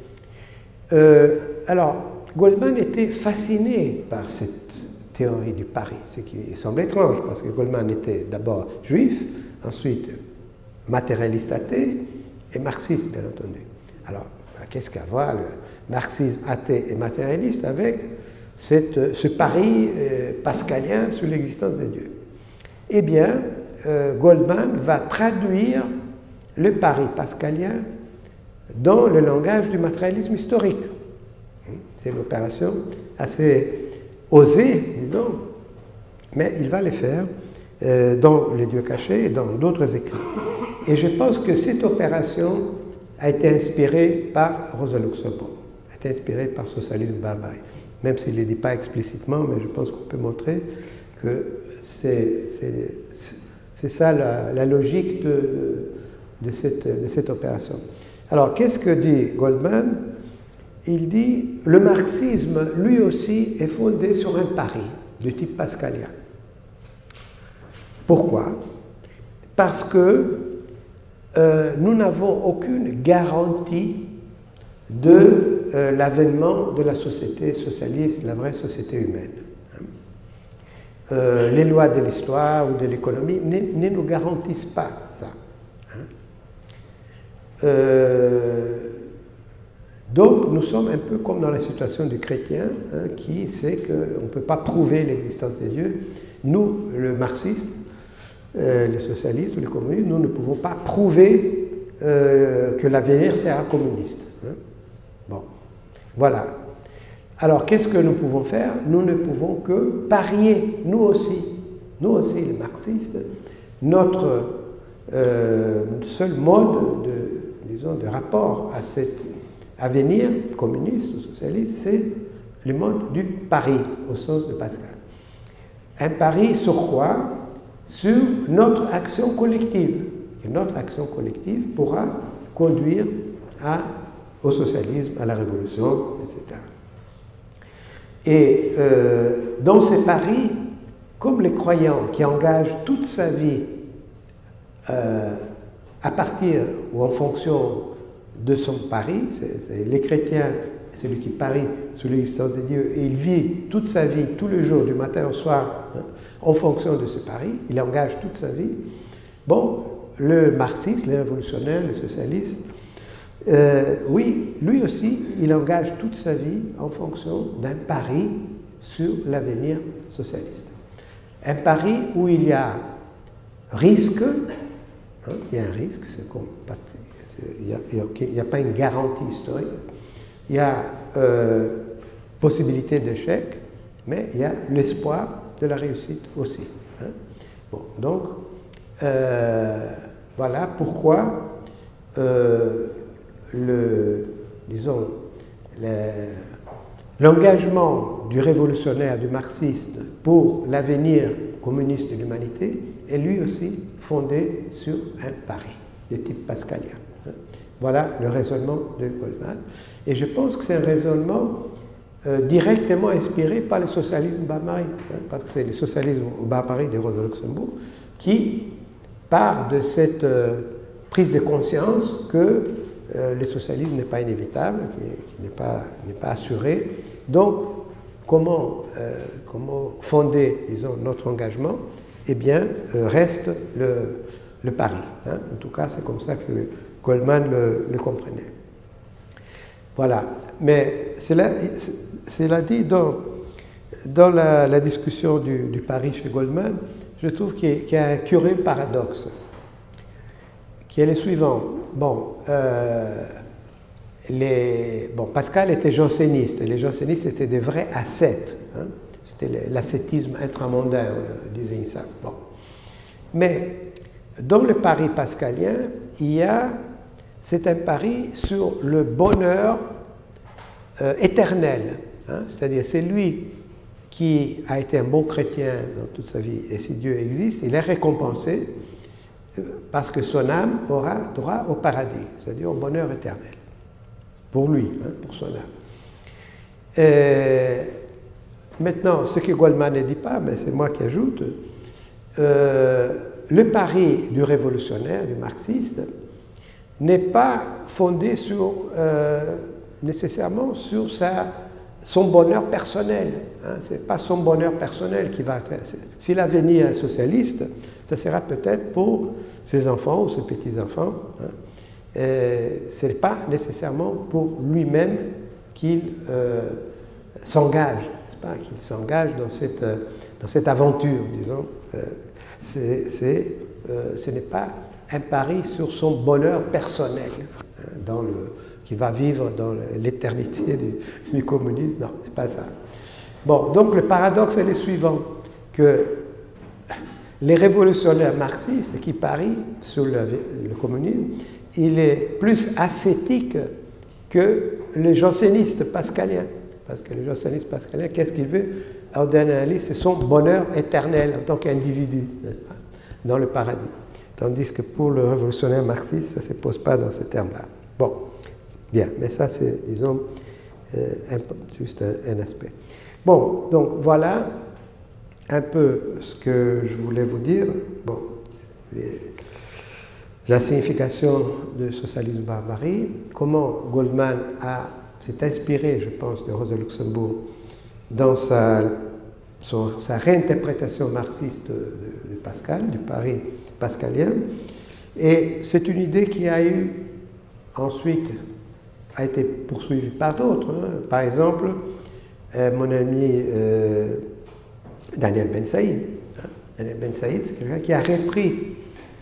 Alors, Goldman était fasciné par cette théorie du pari, ce qui semble étrange, parce que Goldman était d'abord juif, ensuite matérialiste athée et marxiste, bien entendu. Alors, qu'est-ce qu'à voir le marxisme athée et matérialiste avec ce pari pascalien sur l'existence de Dieu? Eh bien, Goldman va traduire le pari pascalien dans le langage du matérialisme historique. C'est une opération assez osée, disons, mais il va le faire dans Les Dieux cachés et dans d'autres écrits. Et je pense que cette opération a été inspirée par Rosa Luxembourg, a été inspirée par Socialisme barbarie. Même s'il ne le dit pas explicitement, mais je pense qu'on peut montrer que c'est ça la logique de cette opération. Alors, qu'est-ce que dit Goldman? Il dit « Le marxisme, lui aussi, est fondé sur un pari de type pascalien. » Pourquoi? Parce que nous n'avons aucune garantie de l'avènement de la société socialiste, la vraie société humaine. Les lois de l'histoire ou de l'économie ne nous garantissent pas ça. Donc nous sommes un peu comme dans la situation du chrétien qui sait qu'on ne peut pas prouver l'existence de Dieu. Nous, le marxiste, les socialistes ou les communistes, nous ne pouvons pas prouver que l'avenir sera communiste. Bon, voilà. Alors qu'est-ce que nous pouvons faire? Nous ne pouvons que parier, nous aussi, les marxistes, notre seul mode de rapport à cet avenir communiste ou socialiste, c'est le mode du pari, au sens de Pascal. Un pari sur quoi? Sur notre action collective. Et notre action collective pourra conduire au socialisme, à la révolution, etc. Et dans ces paris, comme les croyants qui engagent toute sa vie à partir ou en fonction de son pari, les chrétiens, c'est celui qui parie sur l'existence de Dieu, et il vit toute sa vie, tous les jours, du matin au soir, en fonction de ce pari, il engage toute sa vie. Bon, le marxiste, les révolutionnaires, les socialistes, oui, lui aussi, il engage toute sa vie en fonction d'un pari sur l'avenir socialiste. Un pari où il y a risque, il y a un risque, c'est comme, parce qu'il n'y a pas une garantie historique, il y a possibilité d'échec, mais il y a l'espoir de la réussite aussi. Bon, donc, voilà pourquoi l'engagement du révolutionnaire, du marxiste pour l'avenir communiste de l'humanité est lui aussi fondé sur un pari de type pascalien. Voilà le raisonnement de Goldman. Et je pense que c'est un raisonnement directement inspiré par le socialisme bas-paris, parce que c'est le socialisme bas-paris de Rosa Luxembourg qui part de cette prise de conscience que le socialisme n'est pas inévitable, qui n'est pas assuré. Donc, comment fonder, disons, notre engagement? Eh bien, reste le pari. En tout cas, c'est comme ça que Goldman le comprenait. Voilà. Mais cela dit, dans la discussion du pari chez Goldman, je trouve qu'il y a un curieux paradoxe, qui est le suivant. Bon, Pascal était janséniste, et les jansénistes étaient des vrais ascètes. C'était l'ascétisme intramondain, on disait ça. Bon. Mais dans le pari pascalien, c'est un pari sur le bonheur éternel. C'est-à-dire, c'est lui qui a été un bon chrétien dans toute sa vie, et si Dieu existe, il est récompensé parce que son âme aura droit au paradis, c'est-à-dire au bonheur éternel, pour lui, pour son âme. Maintenant, ce que Goldman ne dit pas, mais c'est moi qui ajoute, le pari du révolutionnaire, du marxiste, n'est pas fondé nécessairement sur son bonheur personnel. Ce n'est pas son bonheur personnel qui va être... Si l'avenir est socialiste, ça sera peut-être pour ses enfants ou ses petits-enfants. Ce n'est pas nécessairement pour lui-même qu'il s'engage, qu'il s'engage dans cette aventure, disons. Ce n'est pas un pari sur son bonheur personnel, qui va vivre dans l'éternité du communisme. Non, c'est pas ça. Bon, donc le paradoxe est le suivant, que les révolutionnaires marxistes qui parient sur le communisme, il est plus ascétique que les jansénistes pascaliens. Parce que le janséniste pascalien, qu'est-ce qu'il veut? En dernière liste, c'est son bonheur éternel en tant qu'individu, dans le paradis. Tandis que pour le révolutionnaire marxiste, ça ne se pose pas dans ce terme-là. Bon, bien, mais ça c'est, disons, juste un aspect. Bon, donc voilà un peu ce que je voulais vous dire. Bon, la signification du socialisme barbarie, comment Goldman s'est inspiré, je pense, de Rosa Luxembourg dans sa réinterprétation marxiste de Pascal, du pari pascalien. Et c'est une idée qui a eu ensuite a été poursuivi par d'autres. Par exemple, mon ami Daniel Ben Saïd. Daniel Ben Saïd, c'est quelqu'un qui a repris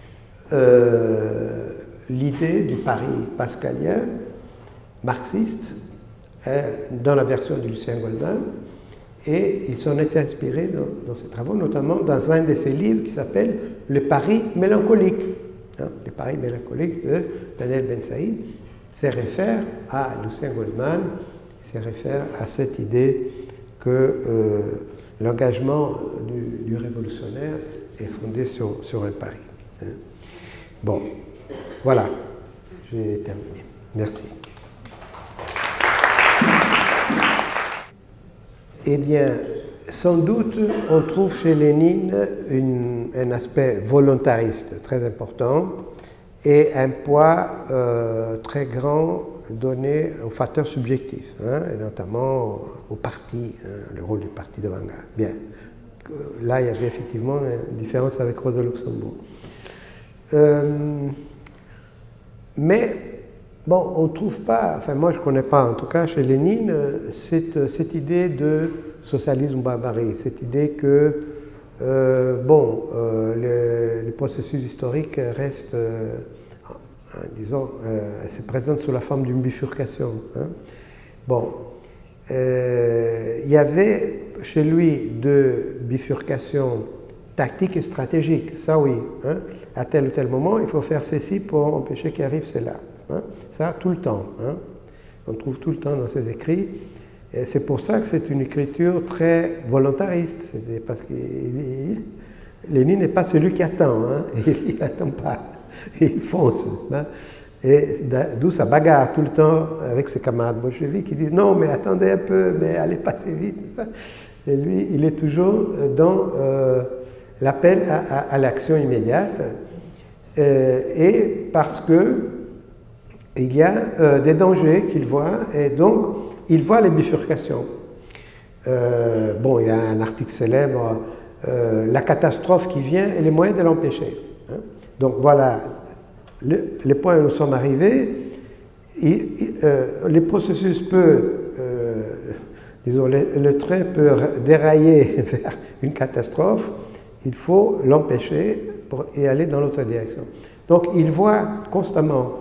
l'idée du pari pascalien marxiste dans la version de Lucien Goldman, et ils s'en étaient inspirés dans ses travaux, notamment dans un de ses livres qui s'appelle Le pari mélancolique. Le pari mélancolique de Daniel Ben Saïd se réfère à Lucien Goldman, se réfère à cette idée que l'engagement du révolutionnaire est fondé sur un pari. Bon, voilà, j'ai terminé. Merci. Eh bien, sans doute, on trouve chez Lénine un aspect volontariste très important et un poids très grand donné aux facteurs subjectifs, et notamment au parti, le rôle du parti d'avant-garde. Bien, là, il y avait effectivement une différence avec Rosa Luxembourg. Mais, bon, on ne trouve pas, enfin moi je ne connais pas en tout cas chez Lénine, cette idée de socialisme barbarie, cette idée que, les processus historiques restent, disons, se présentent sous la forme d'une bifurcation. Bon, il y avait chez lui deux bifurcations tactiques et stratégiques, ça oui. À tel ou tel moment, il faut faire ceci pour empêcher qu'il arrive cela. Ça, tout le temps. On trouve tout le temps dans ses écrits. Et c'est pour ça que c'est une écriture très volontariste. Parce que Lénine n'est pas celui qui attend. Il n'attend pas. Il fonce. Et d'où sa bagarre tout le temps avec ses camarades bolcheviques qui disent non, mais attendez un peu, mais allez passer vite. Et lui, il est toujours dans l'appel à l'action immédiate. Et parce que il y a des dangers qu'il voit, et donc il voit les bifurcations. Bon, il y a un article célèbre, la catastrophe qui vient et les moyens de l'empêcher. Donc voilà les points où nous sommes arrivés. Les processus peut, disons, le trait peut dérailler vers une catastrophe. Il faut l'empêcher pour y aller dans l'autre direction. Donc il voit constamment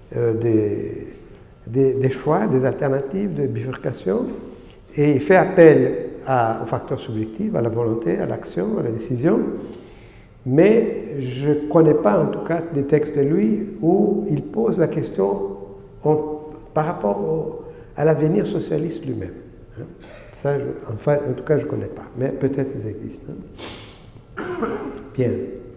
des choix, des alternatives, des bifurcations, et il fait appel aux facteurs subjectifs, à la volonté, à l'action, à la décision, mais je ne connais pas en tout cas des textes de lui où il pose la question par rapport à l'avenir socialiste lui-même. Ça, en tout cas, je ne connais pas, mais peut-être ils existent. Bien.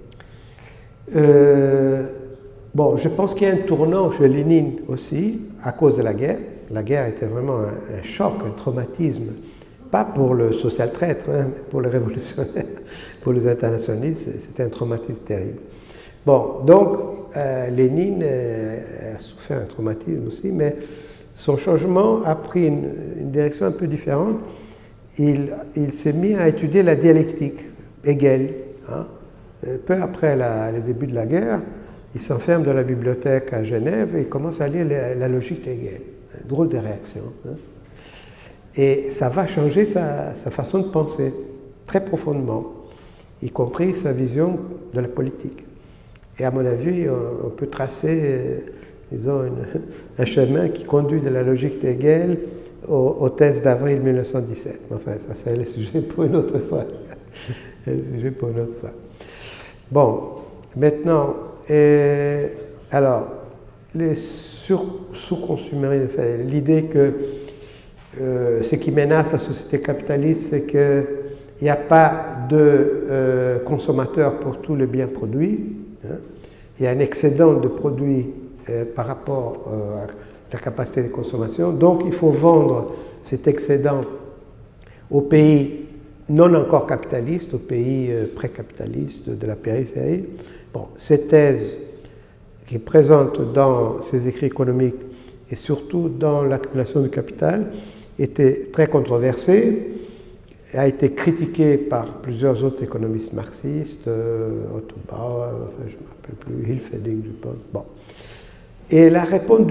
Bon, je pense qu'il y a un tournant chez Lénine aussi, à cause de la guerre. La guerre était vraiment un choc, un traumatisme, pas pour le social traître, mais pour les révolutionnaires, pour les internationalistes, c'était un traumatisme terrible. Bon, donc, Lénine a souffert un traumatisme aussi, mais son changement a pris une direction un peu différente. Il s'est mis à étudier la dialectique, Hegel. Peu après le début de la guerre, il s'enferme dans la bibliothèque à Genève et il commence à lire la logique d'Hegel. Drôle de réaction. Et ça va changer sa façon de penser, très profondément, y compris sa vision de la politique. Et à mon avis, on peut tracer, disons, un chemin qui conduit de la logique d'Hegel aux thèses d'avril 1917. Enfin, ça c'est le sujet pour une autre fois. Le sujet pour une autre fois. Bon, maintenant, alors, les sous-consumérismes, l'idée que ce qui menace la société capitaliste, c'est qu'il n'y a pas de consommateurs pour tous les biens produits. Il y a un excédent de produits par rapport à la capacité de consommation. Donc, il faut vendre cet excédent aux pays non encore capitalistes, aux pays pré-capitalistes de la périphérie. Bon, ces thèses qui présentent dans ses écrits économiques et surtout dans l'accumulation du capital étaient très controversées, a été critiquée par plusieurs autres économistes marxistes, Otto Bauer, je ne me rappelle plus, Hilferding, Dupont. Bon. Et elle a répondu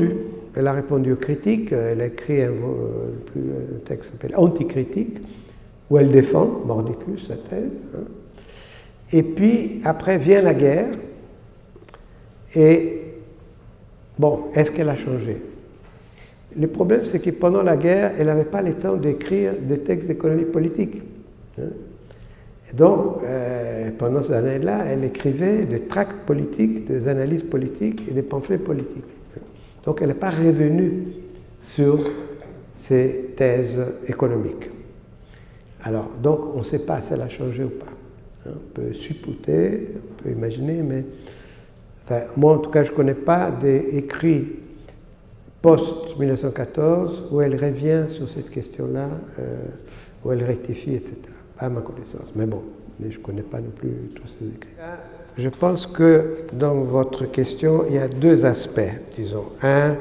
elle a répondu aux critiques, elle a écrit un texte qui s'appelle Anticritique, où elle défend, Mordicus, sa thèse. Hein. Et puis, après vient la guerre, et bon, est-ce qu'elle a changé? Le problème, c'est que pendant la guerre, elle n'avait pas le temps d'écrire des textes d'économie politique. Hein. Et donc, pendant ces années-là, elle écrivait des tracts politiques, des analyses politiques et des pamphlets politiques. Donc, elle n'est pas revenue sur ces thèses économiques. Alors, donc, on ne sait pas si elle a changé ou pas. Hein, on peut supputer, on peut imaginer, mais enfin, moi, en tout cas, je ne connais pas d'écrits post-1914 où elle revient sur cette question-là, où elle rectifie, etc. À ma connaissance. Mais bon, je ne connais pas non plus tous ces écrits. Je pense que dans votre question, il y a deux aspects, disons. Un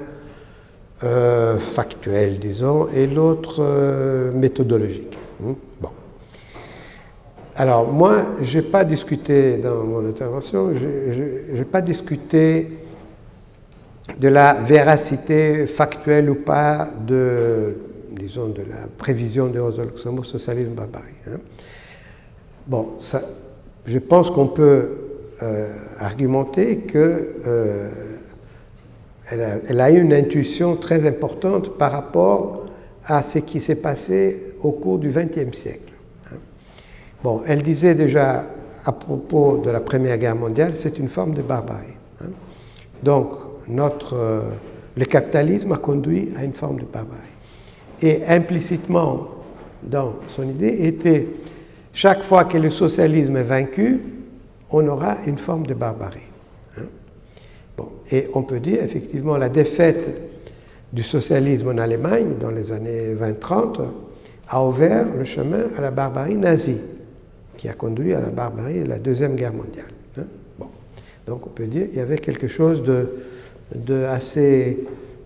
factuel, disons, et l'autre méthodologique. Bon. Alors, moi, je n'ai pas discuté dans mon intervention, je n'ai pas discuté de la véracité factuelle ou pas de, disons, de la prévision de Rosa Luxembourg, socialisme, barbarie. Hein. Bon, ça, je pense qu'on peut argumenter que elle a eu une intuition très importante par rapport à ce qui s'est passé au cours du XXe siècle. Hein. Bon, elle disait déjà à propos de la Première Guerre mondiale, c'est une forme de barbarie. Hein. Donc, le capitalisme a conduit à une forme de barbarie. Et implicitement, dans son idée, était chaque fois que le socialisme est vaincu, on aura une forme de barbarie. Hein? Bon. Et on peut dire, effectivement, la défaite du socialisme en Allemagne dans les années 20-30 a ouvert le chemin à la barbarie nazie, qui a conduit à la barbarie de la Deuxième Guerre mondiale. Hein? Bon. Donc on peut dire qu'il y avait quelque chose de assez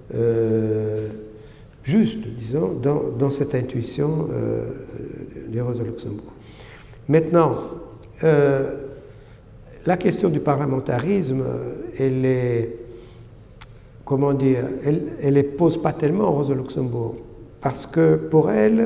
juste, disons, dans cette intuition de Rosa Luxembourg. Maintenant, la question du parlementarisme, elle est, comment dire, elle ne pose pas tellement Rosa Luxembourg, parce que pour elle,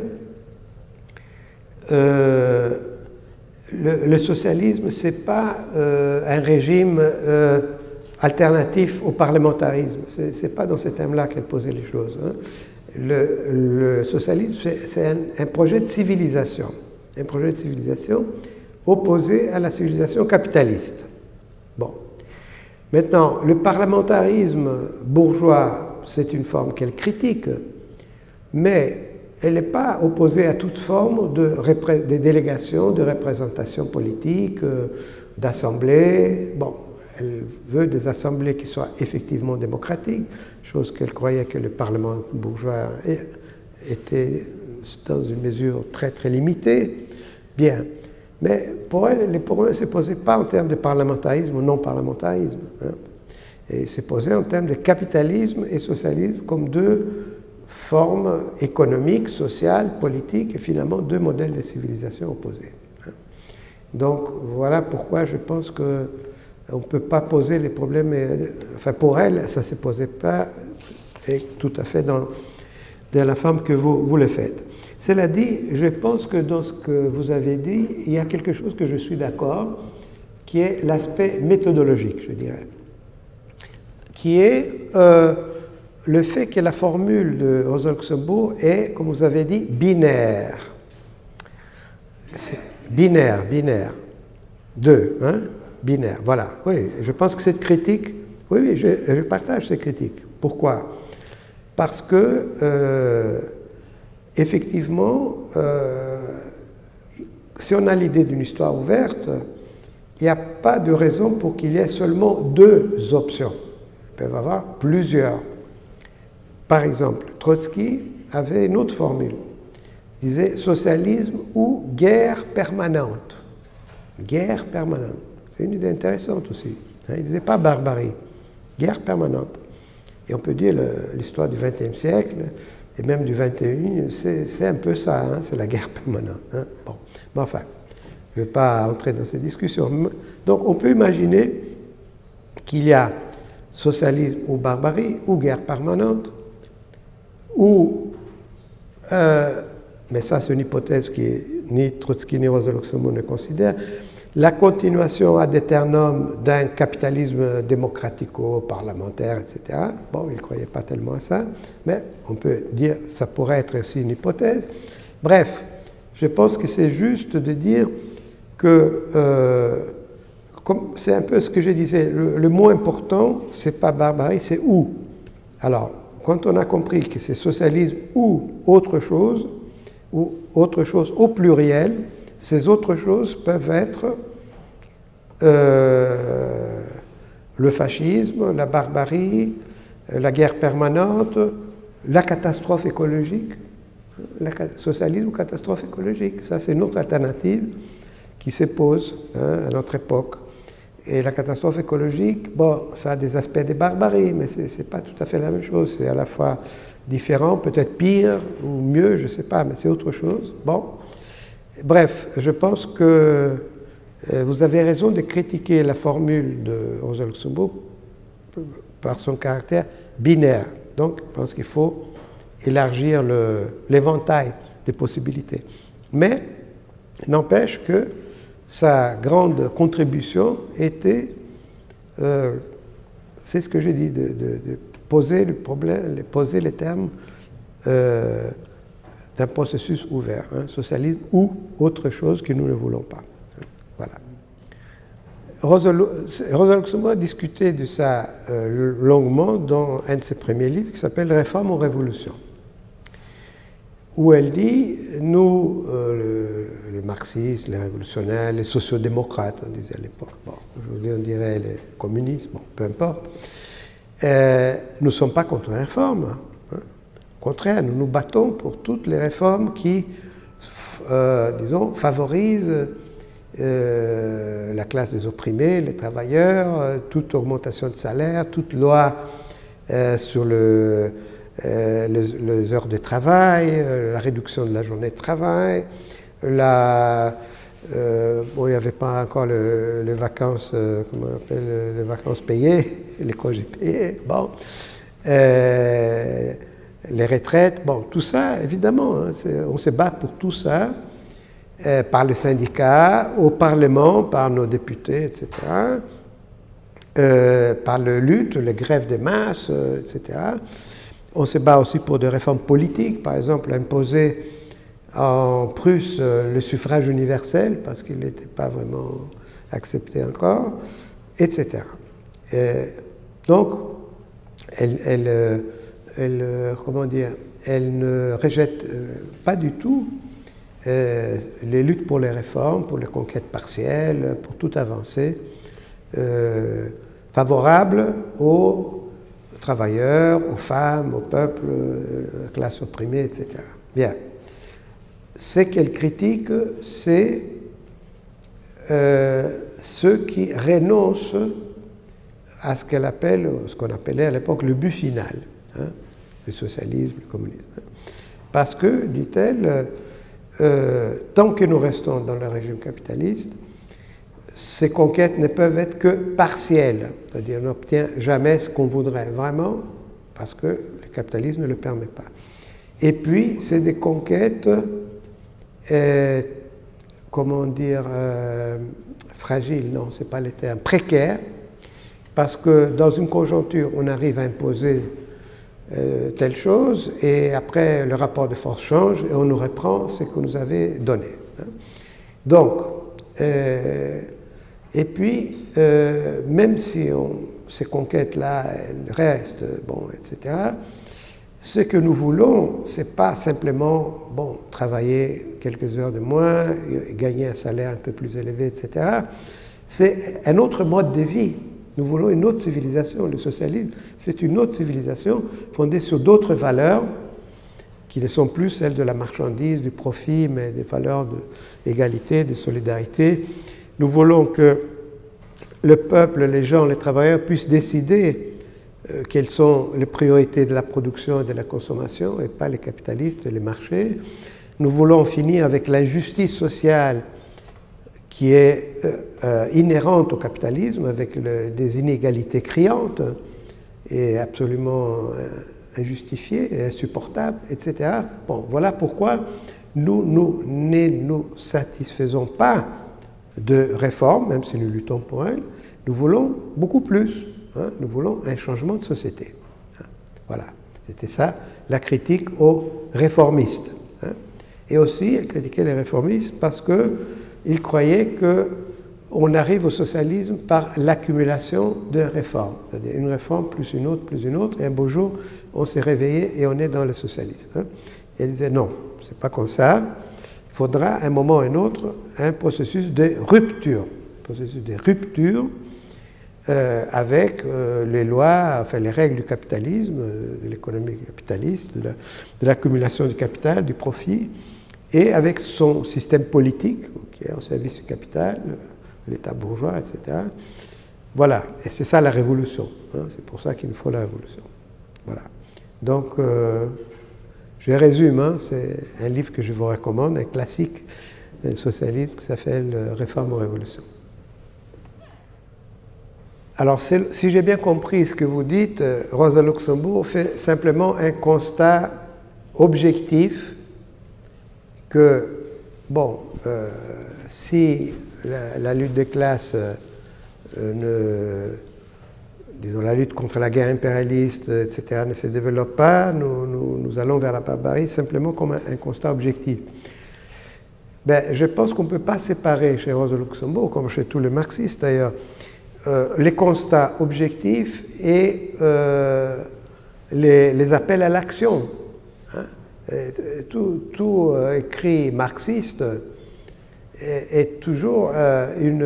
le socialisme, ce n'est pas un régime alternatif au parlementarisme. Ce n'est pas dans ces termes-là qu'elle posait les choses. Hein. Le socialisme, c'est un projet de civilisation. Un projet de civilisation opposé à la civilisation capitaliste. Bon. Maintenant, le parlementarisme bourgeois, c'est une forme qu'elle critique, mais elle n'est pas opposée à toute forme de délégation, de représentation politique, d'assemblée. Bon, elle veut des assemblées qui soient effectivement démocratiques, chose qu'elle croyait que le Parlement bourgeois était dans une mesure très très limitée. Bien. Mais pour elle, les problèmes ne se posaient pas en termes de parlementarisme ou non-parlementarisme. Hein. Et se posaient en termes de capitalisme et socialisme comme deux formes économiques, sociales, politiques et finalement deux modèles de civilisation opposés. Hein. Donc voilà pourquoi je pense qu'on ne peut pas poser les problèmes. Enfin, pour elle, ça ne se posait pas et tout à fait dans la forme que vous le faites. Cela dit, je pense que dans ce que vous avez dit, il y a quelque chose que je suis d'accord, qui est l'aspect méthodologique, je dirais, qui est le fait que la formule de Rosa Luxembourg est, comme vous avez dit, binaire. Binaire. Deux, hein? Binaire, voilà. Oui, je pense que cette critique, oui, je partage cette critique. Pourquoi? Parce que effectivement, si on a l'idée d'une histoire ouverte, il n'y a pas de raison pour qu'il y ait seulement deux options. Il peut y avoir plusieurs. Par exemple, Trotsky avait une autre formule. Il disait socialisme ou guerre permanente. Guerre permanente. C'est une idée intéressante aussi. Il ne disait pas barbarie. Guerre permanente. Et on peut dire l'histoire du XXe siècle et même du XXIe, c'est un peu ça, hein, c'est la guerre permanente. Hein. Bon. Mais enfin, je ne vais pas entrer dans ces discussions. Donc on peut imaginer qu'il y a socialisme ou barbarie, ou guerre permanente, ou, mais ça c'est une hypothèse qui ni Trotsky ni Rosa Luxembourg ne considèrent, la continuation ad aeternum d'un capitalisme démocratico-parlementaire, etc. Bon, ils ne croyaient pas tellement à ça, mais on peut dire que ça pourrait être aussi une hypothèse. Bref, je pense que c'est juste de dire que, c'est un peu ce que je disais, le mot important, ce n'est pas barbarie, c'est où. Alors, quand on a compris que c'est socialisme ou autre chose au pluriel, ces autres choses peuvent être le fascisme, la barbarie, la guerre permanente, la catastrophe écologique, socialisme ou catastrophe écologique. Ça, c'est une autre alternative qui se pose à notre époque. Et la catastrophe écologique, bon, ça a des aspects de barbarie, mais ce n'est pas tout à fait la même chose. C'est à la fois différent, peut-être pire ou mieux, je ne sais pas, mais c'est autre chose. Bon. Bref, je pense que vous avez raison de critiquer la formule de Rosa Luxembourg par son caractère binaire. Donc, je pense qu'il faut élargir l'éventail des possibilités. Mais, n'empêche que sa grande contribution était, c'est ce que j'ai dit, de poser le problème, poser les termes d'un processus ouvert, socialisme ou autre chose que nous ne voulons pas. Voilà. Rosa Luxembourg a discuté de ça longuement dans un de ses premiers livres qui s'appelle « Réforme ou Révolution », où elle dit, nous, les marxistes, les révolutionnaires, les sociodémocrates, on disait à l'époque, bon, aujourd'hui on dirait les communistes, bon, peu importe, nous ne sommes pas contre les réformes. Au contraire, nous nous battons pour toutes les réformes qui, disons, favorisent la classe des opprimés, les travailleurs, toute augmentation de salaire, toute loi sur les heures de travail, la réduction de la journée de travail, bon, il n'y avait pas encore les vacances, comment on appelle, les vacances payées, les congés payés, bon, les retraites, bon, tout ça, évidemment, on se bat pour tout ça, par les syndicats, au Parlement, par nos députés, etc., par la lutte, les grèves des masses, etc. On se bat aussi pour des réformes politiques, par exemple, imposer en Prusse le suffrage universel, parce qu'il n'était pas vraiment accepté encore, etc. Donc, comment dire, elle ne rejette pas du tout les luttes pour les réformes, pour les conquêtes partielles, pour toute avancée favorable aux travailleurs, aux femmes, au peuple, aux classes opprimées, etc. Bien. Ce qu'elle critique, c'est ceux qui renoncent à ce qu'elle appelle, ce qu'on appelait à l'époque le but final, le socialisme, le communisme. Parce que, dit-elle, tant que nous restons dans le régime capitaliste, ces conquêtes ne peuvent être que partielles, c'est-à-dire on n'obtient jamais ce qu'on voudrait vraiment, parce que le capitalisme ne le permet pas. Et puis, c'est des conquêtes, comment dire, fragiles, non, ce n'est pas le terme, précaires, parce que dans une conjoncture, on arrive à imposer telle chose, et après le rapport de force change, et on nous reprend ce qu'on nous avait donné. Donc, et puis, même si ces conquêtes-là, elles restent, bon, etc., ce que nous voulons, ce n'est pas simplement, bon, travailler quelques heures de moins, gagner un salaire un peu plus élevé, etc. C'est un autre mode de vie. Nous voulons une autre civilisation. Le socialisme, c'est une autre civilisation fondée sur d'autres valeurs qui ne sont plus celles de la marchandise, du profit, mais des valeurs d'égalité, de solidarité. Nous voulons que le peuple, les gens, les travailleurs puissent décider quelles sont les priorités de la production et de la consommation, et pas les capitalistes et les marchés. Nous voulons finir avec l'injustice sociale qui est inhérente au capitalisme, avec des inégalités criantes, est absolument injustifié et insupportable, etc. Bon, voilà pourquoi nous ne nous satisfaisons pas de réformes, même si nous luttons pour elles, nous voulons beaucoup plus. Hein, nous voulons un changement de société. Hein, voilà, c'était ça la critique aux réformistes. Hein. Et aussi, elle critiquait les réformistes parce qu'ils croyaient qu'on arrive au socialisme par l'accumulation de réformes. C'est-à-dire une réforme plus une autre, et un beau jour, on s'est réveillé et on est dans le socialisme. Hein. Et elle disait non, c'est pas comme ça. Il faudra à un moment ou à un autre un processus de rupture. Avec les lois, enfin les règles du capitalisme, de l'économie capitaliste, de l'accumulation du capital, du profit, et avec son système politique, qui est au service du capital, l'État bourgeois, etc. Voilà, et c'est ça la révolution. Hein, c'est pour ça qu'il nous faut la révolution. Voilà. Donc, je résume, hein, c'est un livre que je vous recommande, un classique du socialisme qui s'appelle Réforme ou Révolution. Alors, si j'ai bien compris ce que vous dites, Rosa Luxemburg fait simplement un constat objectif que, bon, si la lutte des classes, disons, la lutte contre la guerre impérialiste, etc., ne se développe pas, nous allons vers la barbarie simplement comme un constat objectif. Ben, je pense qu'on ne peut pas séparer chez Rosa Luxemburg, comme chez tous les marxistes d'ailleurs, les constats objectifs et les appels à l'action. Hein. Tout écrit marxiste est toujours une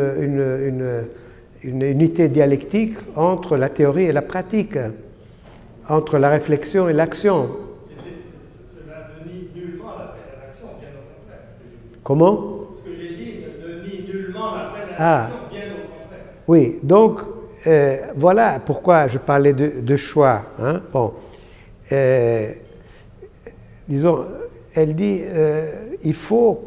unité dialectique entre la théorie et la pratique, entre la réflexion et l'action. Cela ne nie nullement l'appel à l'action, bien au contraire. Comment? Ce que j'ai dit ne nie nullement l'appel à l'action, bien au contraire. Oui, donc voilà pourquoi je parlais de choix. Hein. Bon, disons, elle dit il faut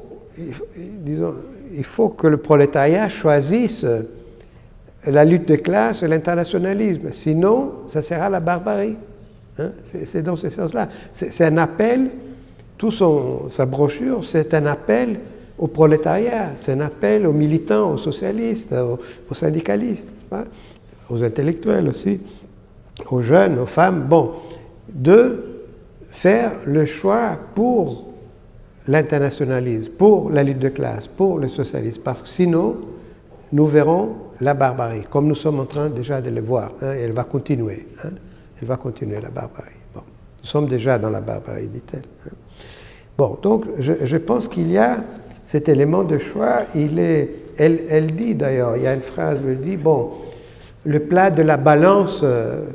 que le prolétariat choisisse la lutte de classe et l'internationalisme. Sinon, ça sera la barbarie. Hein. C'est dans ce sens-là. C'est un appel, sa brochure, c'est un appel au prolétariat, c'est un appel aux militants, aux socialistes, aux syndicalistes, hein, aux intellectuels aussi, aux jeunes, aux femmes, bon, de faire le choix pour l'internationalisme, pour la lutte de classe, pour le socialisme, parce que sinon, nous verrons la barbarie, comme nous sommes en train déjà de le voir, hein, et elle va continuer, hein, elle va continuer la barbarie. Bon, nous sommes déjà dans la barbarie, dit-elle. Hein. Bon, donc je pense qu'il y a cet élément de choix, elle dit d'ailleurs, il y a une phrase, elle dit, bon, le plat de la balance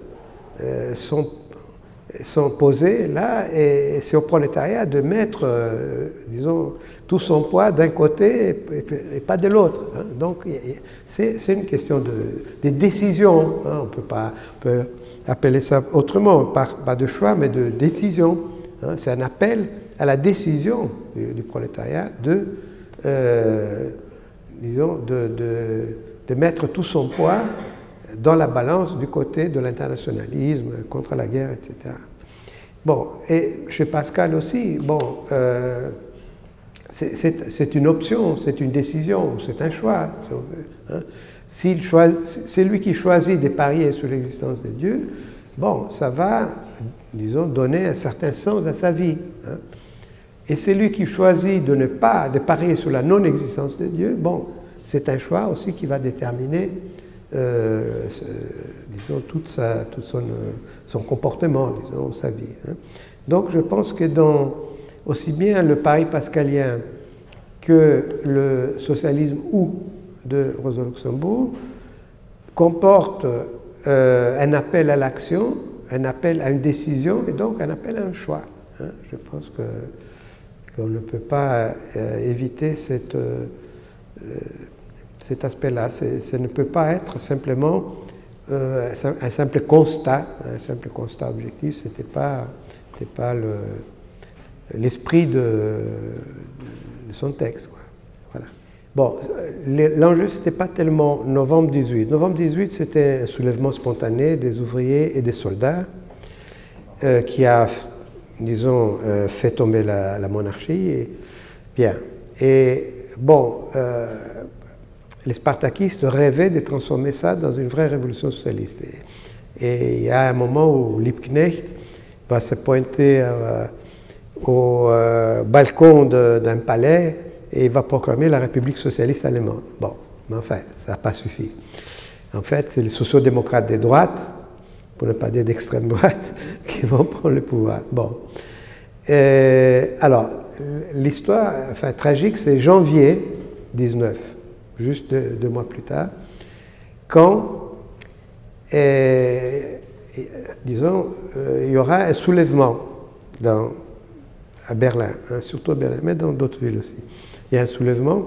sont posés là, et c'est au prolétariat de mettre, disons, tout son poids d'un côté et pas de l'autre. Hein. Donc, c'est une question de décision. Hein. On peut appeler ça autrement, pas de choix, mais de décision. Hein. C'est un appel à la décision du prolétariat disons, de mettre tout son poids dans la balance du côté de l'internationalisme, contre la guerre, etc. Bon, et chez Pascal aussi, bon, c'est une option, c'est une décision, c'est un choix, si on veut. Hein. C'est lui qui choisit de parier sur l'existence de Dieu, bon, ça va, disons, donner un certain sens à sa vie. Hein. Et c'est lui qui choisit de parier sur la non-existence de Dieu, bon, c'est un choix aussi qui va déterminer disons, tout son comportement, disons, sa vie. Hein. Donc je pense que dans aussi bien le pari pascalien que le socialisme ou de Rosa Luxemburg comporte un appel à l'action, un appel à une décision et donc un appel à un choix. Hein. Je pense qu'on ne peut pas éviter cet aspect-là. Ça ne peut pas être simplement un simple constat objectif. C'était pas l'esprit de son texte, quoi. Voilà. Bon, l'enjeu, ce n'était pas tellement novembre 18. Novembre 18, c'était un soulèvement spontané des ouvriers et des soldats qui a, disons, fait tomber la monarchie. Et, bien. Et bon, les spartakistes rêvaient de transformer ça dans une vraie révolution socialiste. Et il y a un moment où Liebknecht va se pointer au balcon d'un palais et il va proclamer la République socialiste allemande. Bon, mais enfin, ça n'a pas suffi. En fait, c'est les sociodémocrates de droite, pour ne pas dire d'extrême droite, qui vont prendre le pouvoir. Bon. Alors, l'histoire tragique, c'est janvier 19, juste deux mois plus tard, quand, disons, il y aura un soulèvement à Berlin, hein, surtout à Berlin, mais dans d'autres villes aussi. Il y a un soulèvement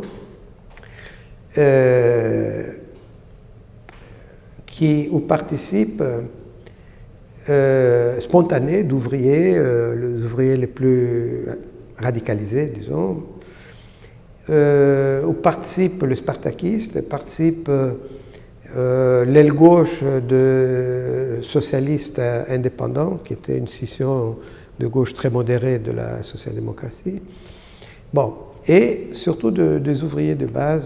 où participent spontanés d'ouvriers, les ouvriers les plus radicalisés, disons, où participe le spartakiste, participe l'aile gauche de socialistes indépendants, qui était une scission de gauche très modérée de la social-démocratie. Bon, et surtout des ouvriers de base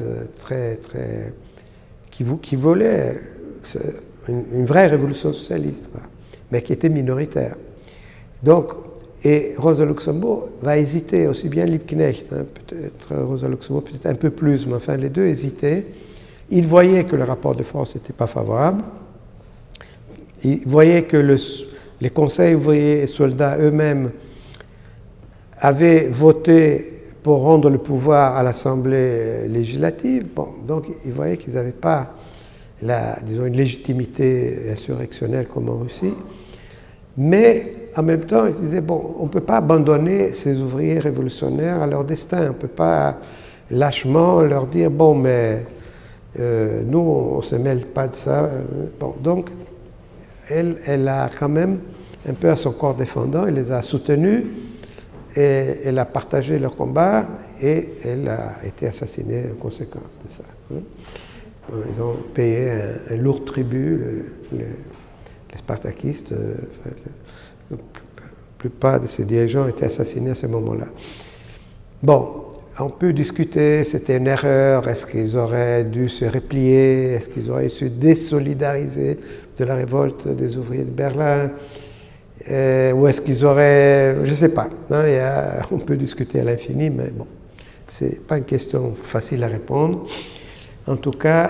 qui voulaient une vraie révolution socialiste, quoi, mais qui étaient minoritaires. Donc, et Rosa Luxembourg va hésiter, aussi bien Liebknecht, hein, peut-être Rosa Luxembourg peut-être un peu plus, mais enfin les deux hésitaient. Ils voyaient que le rapport de force n'était pas favorable. Ils voyaient que les conseils ouvriers et soldats eux-mêmes avaient voté pour rendre le pouvoir à l'Assemblée législative. Bon, donc ils voyaient qu'ils n'avaient pas disons, une légitimité insurrectionnelle comme en Russie. Mais en même temps, ils disaient, bon, on ne peut pas abandonner ces ouvriers révolutionnaires à leur destin. On ne peut pas lâchement leur dire, bon, mais nous, on ne se mêle pas de ça. Bon, donc, elle a quand même, un peu à son corps défendant, elle les a soutenus, et elle a partagé leur combat, et elle a été assassinée en conséquence de ça. Ils ont payé un lourd tribut, les spartakistes. La plupart de ces dirigeants ont été assassinés à ce moment-là. Bon, on peut discuter, c'était une erreur, est-ce qu'ils auraient dû se replier, est-ce qu'ils auraient su désolidariser de la révolte des ouvriers de Berlin, ou est-ce qu'ils auraient, je ne sais pas, hein, on peut discuter à l'infini, mais bon, ce n'est pas une question facile à répondre. En tout cas,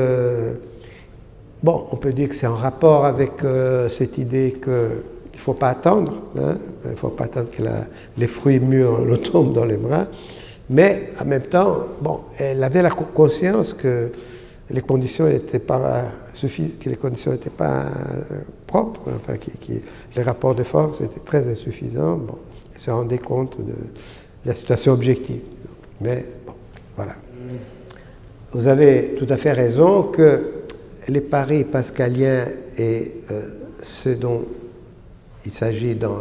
bon, on peut dire que c'est en rapport avec cette idée qu'il ne faut pas attendre, hein, il ne faut pas attendre que les fruits mûrs le tombent dans les bras, mais en même temps, bon, elle avait la conscience que les conditions n'étaient pas propres, enfin, les rapports de force étaient très insuffisants. Bon, elle se rendait compte de la situation objective. Mais bon, voilà. Vous avez tout à fait raison que les paris pascaliens et ce dont il s'agit dans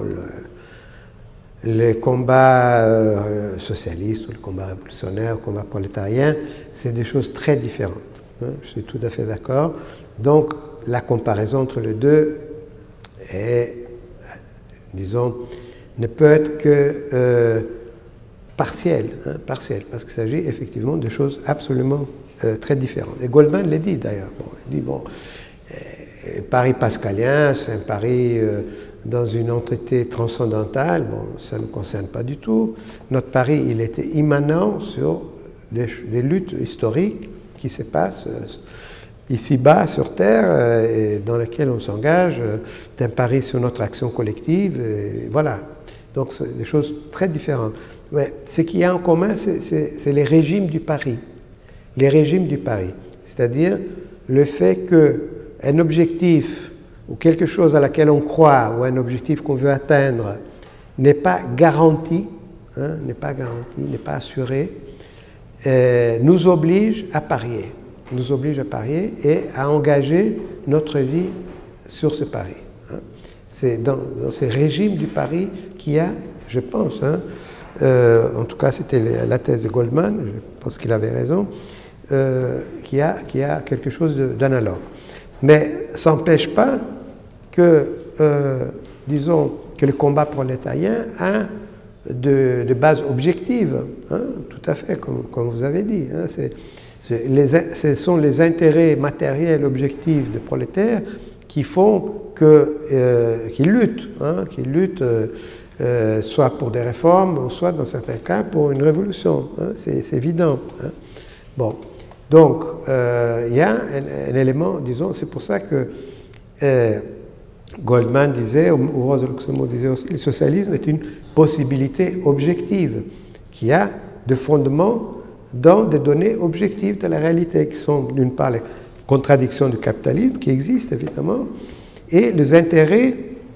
le combat socialiste ou le combat révolutionnaire, le combat prolétarien, c'est des choses très différentes. Hein, je suis tout à fait d'accord. Donc, la comparaison entre les deux est, disons, ne peut être que partielle, hein, partielle, parce qu'il s'agit effectivement de choses absolument très différentes. Et Goldman l'a dit d'ailleurs. Bon, il dit, bon, pari pascalien, c'est un pari dans une entité transcendantale, bon, ça ne nous concerne pas du tout. Notre pari, il était immanent sur des luttes historiques qui se passent ici-bas sur Terre et dans lesquelles on s'engage. C'est un pari sur notre action collective, et voilà. Donc, c'est des choses très différentes. Mais ce qu'il y a en commun, c'est les régimes du pari. Les régimes du pari. C'est-à-dire le fait qu'un objectif ou quelque chose à laquelle on croit ou un objectif qu'on veut atteindre n'est pas garanti, hein, n'est pas assuré, nous oblige à parier. Nous oblige à parier et à engager notre vie sur ce pari. Hein. C'est dans ces régimes du pari qu'il y a, je pense, hein, en tout cas c'était la thèse de Goldman, je pense qu'il avait raison, qui a quelque chose d'analogue. Mais ça n'empêche pas que, disons, que le combat prolétarien a de bases objectives, hein, tout à fait, comme vous avez dit. Hein, ce sont les intérêts matériels objectifs des prolétaires qui font qu'ils luttent, hein, soit pour des réformes, soit dans certains cas pour une révolution. Hein, c'est évident. Hein. Bon, donc il y a un élément, disons, c'est pour ça que Goldman disait, ou Rosa Luxembourg disait aussi, le socialisme est une possibilité objective qui a de fondements dans des données objectives de la réalité, qui sont d'une part les contradictions du capitalisme, qui existent évidemment, et les intérêts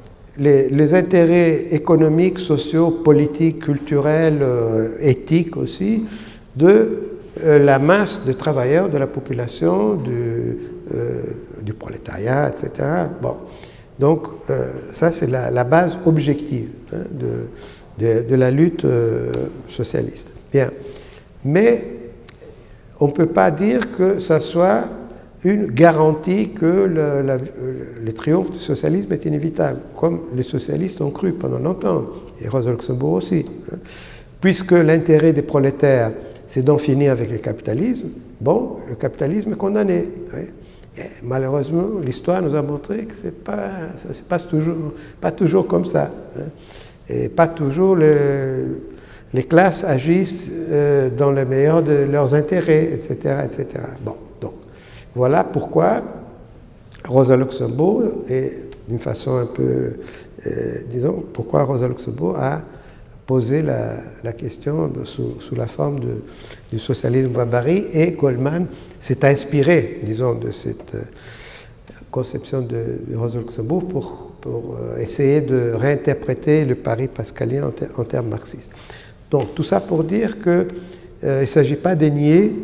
économiques, sociaux, politiques, culturels, éthiques aussi, de la masse de travailleurs, de la population, du prolétariat, etc. Bon. Donc, ça, c'est la base objective, hein, de la lutte socialiste. Bien. Mais on ne peut pas dire que ça soit une garantie que le triomphe du socialisme est inévitable, comme les socialistes ont cru pendant longtemps, et Rosa Luxembourg aussi. Hein. Puisque l'intérêt des prolétaires, c'est d'en finir avec le capitalisme, bon, le capitalisme est condamné. Oui. Et malheureusement, l'histoire nous a montré que ça ne se passe pas toujours comme ça. Hein. Et pas toujours les classes agissent dans le meilleur de leurs intérêts, etc., etc. Bon, donc, voilà pourquoi Rosa Luxembourg, et d'une façon un peu, disons, pourquoi Rosa Luxembourg a posé la question sous la forme du socialisme barbarie, et Goldman s'est inspiré, disons, de cette conception de Rosa Luxembourg pour essayer de réinterpréter le pari pascalien en termes marxistes. Donc tout ça pour dire qu'il ne s'agit pas de nier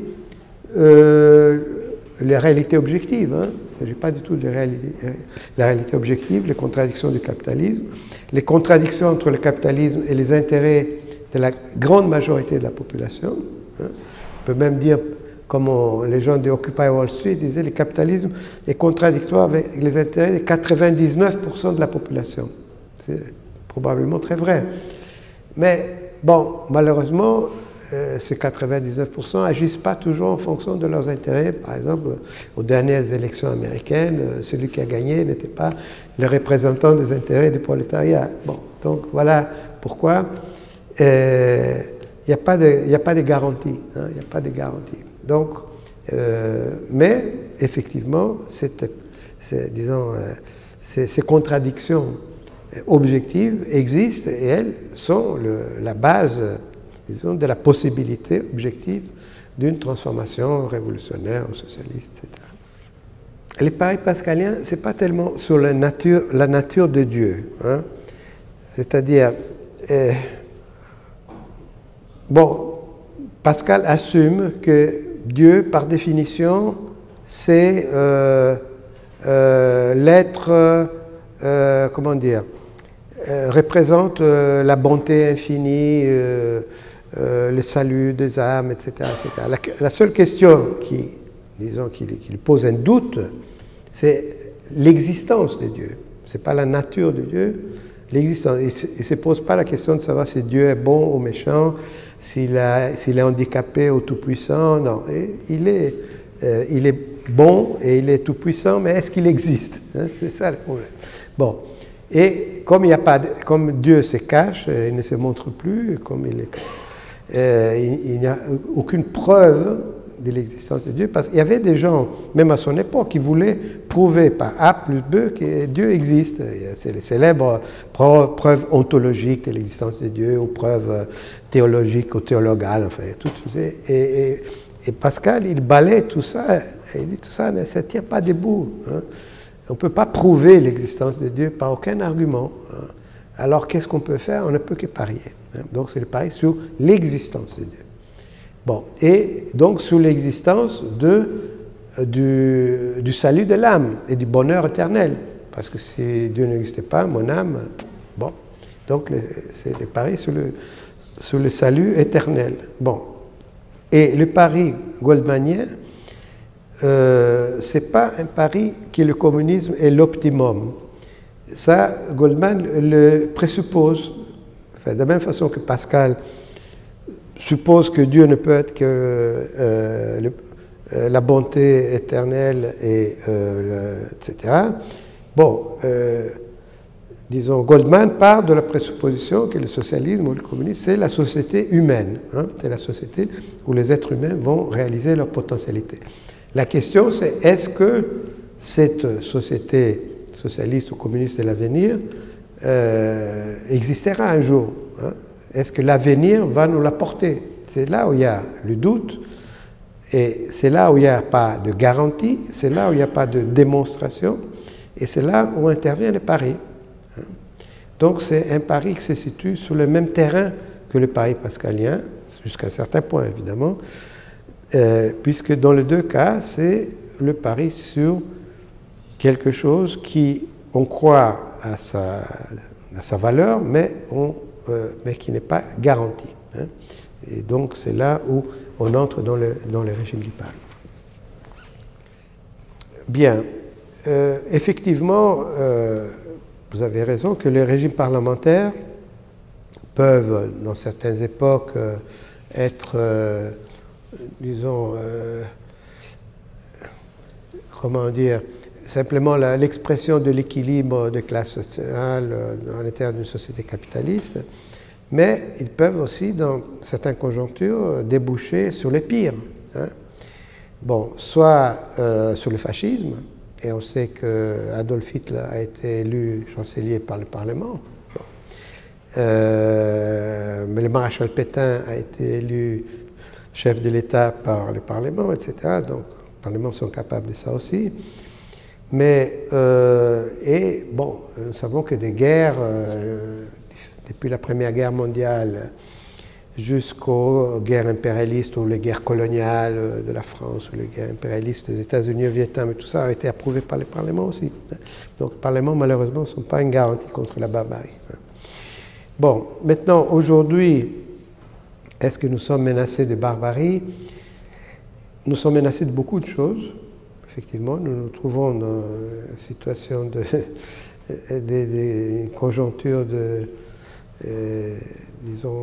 les réalités objectives. Hein. Il ne s'agit pas du tout de la réalité objective, les contradictions du capitalisme, les contradictions entre le capitalisme et les intérêts de la grande majorité de la population. Hein. On peut même dire, comme les gens de Occupy Wall Street disaient, le capitalisme est contradictoire avec les intérêts de 99% de la population. C'est probablement très vrai. Mais bon, malheureusement, ces 99% n'agissent pas toujours en fonction de leurs intérêts. Par exemple, aux dernières élections américaines, celui qui a gagné n'était pas le représentant des intérêts du prolétariat. Bon, donc voilà pourquoi il n'y a pas de garantie. Hein, il n'y a pas de garantie. Donc, mais effectivement, ces contradictions objectives existent et elles sont la base, disons, de la possibilité objective d'une transformation révolutionnaire ou socialiste, etc. Les paris pascaliens, ce n'est pas tellement sur la nature de Dieu. Hein. C'est-à-dire, bon, Pascal assume que Dieu, par définition, c'est l'être, comment dire, représente la bonté infinie, le salut des âmes, etc. etc. La seule question qui pose un doute, c'est l'existence de Dieu. Ce n'est pas la nature de Dieu, l'existence. Il ne se pose pas la question de savoir si Dieu est bon ou méchant, s'il est handicapé ou tout-puissant. Non, il est bon et il est tout-puissant, mais est-ce qu'il existe, hein? C'est ça le problème. Bon. Et comme Dieu se cache, il ne se montre plus, comme il n'y a aucune preuve de l'existence de Dieu, parce qu'il y avait des gens, même à son époque, qui voulaient prouver par A plus B que Dieu existe. C'est les célèbres preuves ontologiques de l'existence de Dieu, ou preuves théologiques ou théologales, enfin, tout. Et Pascal, il balaie tout ça, et il dit tout ça ne se tient pas debout. Hein. On ne peut pas prouver l'existence de Dieu par aucun argument. Hein. Alors qu'est-ce qu'on peut faire? On ne peut que parier. Hein. Donc c'est le pari sur l'existence de Dieu. Bon, et donc sur l'existence du salut de l'âme et du bonheur éternel. Parce que si Dieu n'existait pas, mon âme, bon. Donc c'est le pari sur le salut éternel. Bon. Et le pari goldmanien, ce n'est pas un pari que le communisme est l'optimum. Ça, Goldman le présuppose. Enfin, de la même façon que Pascal suppose que Dieu ne peut être que la bonté éternelle, etc. Bon, disons, Goldman part de la présupposition que le socialisme ou le communisme, c'est la société humaine. Hein, c'est la société où les êtres humains vont réaliser leur potentialité. La question, c'est est-ce que cette société socialiste ou communiste de l'avenir existera un jour, hein? Est-ce que l'avenir va nous l'apporter? C'est là où il y a le doute, et c'est là où il n'y a pas de garantie, c'est là où il n'y a pas de démonstration, et c'est là où intervient le pari. Donc c'est un pari qui se situe sur le même terrain que le pari pascalien, jusqu'à un certain point évidemment, puisque dans les deux cas, c'est le pari sur quelque chose qui, on croit à sa valeur, mais qui n'est pas garanti. Hein. Et donc c'est là où on entre dans le régime du pari. Bien, effectivement, vous avez raison que les régimes parlementaires peuvent, dans certaines époques, être, disons, comment dire, simplement l'expression de l'équilibre de classe sociale à l'intérieur d'une société capitaliste, mais ils peuvent aussi, dans certaines conjonctures, déboucher sur le pire. Hein. Bon, soit sur le fascisme, et on sait qu'Adolf Hitler a été élu chancelier par le Parlement, bon. Mais le maréchal Pétain a été élu chef de l'État par le Parlement, etc. Donc, les parlements sont capables de ça aussi. Mais, et bon, nous savons que des guerres, depuis la Première Guerre mondiale jusqu'aux guerres impérialistes ou les guerres coloniales de la France ou les guerres impérialistes des États-Unis au Vietnam et tout ça a été approuvé par les parlements aussi. Donc les parlements, malheureusement, ne sont pas une garantie contre la barbarie. Bon, maintenant, aujourd'hui, est-ce que nous sommes menacés de barbarie? Nous sommes menacés de beaucoup de choses. Effectivement, nous nous trouvons dans une situation de conjoncture disons,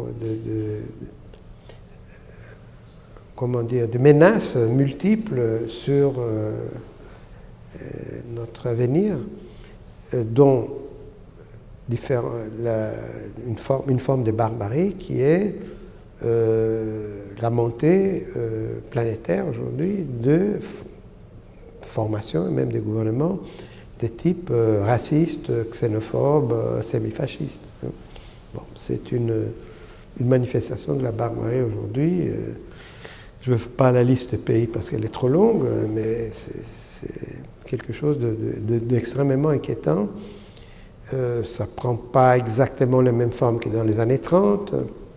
comment dire, de menaces multiples sur notre avenir, dont une forme de barbarie qui est la montée planétaire aujourd'hui de formation et même des gouvernements de type raciste, xénophobe, sémifasciste. Bon, c'est une manifestation de la barbarie aujourd'hui. Je ne veux pas la liste de pays parce qu'elle est trop longue, mais c'est quelque chose d'extrêmement inquiétant. Ça ne prend pas exactement la même forme que dans les années 30.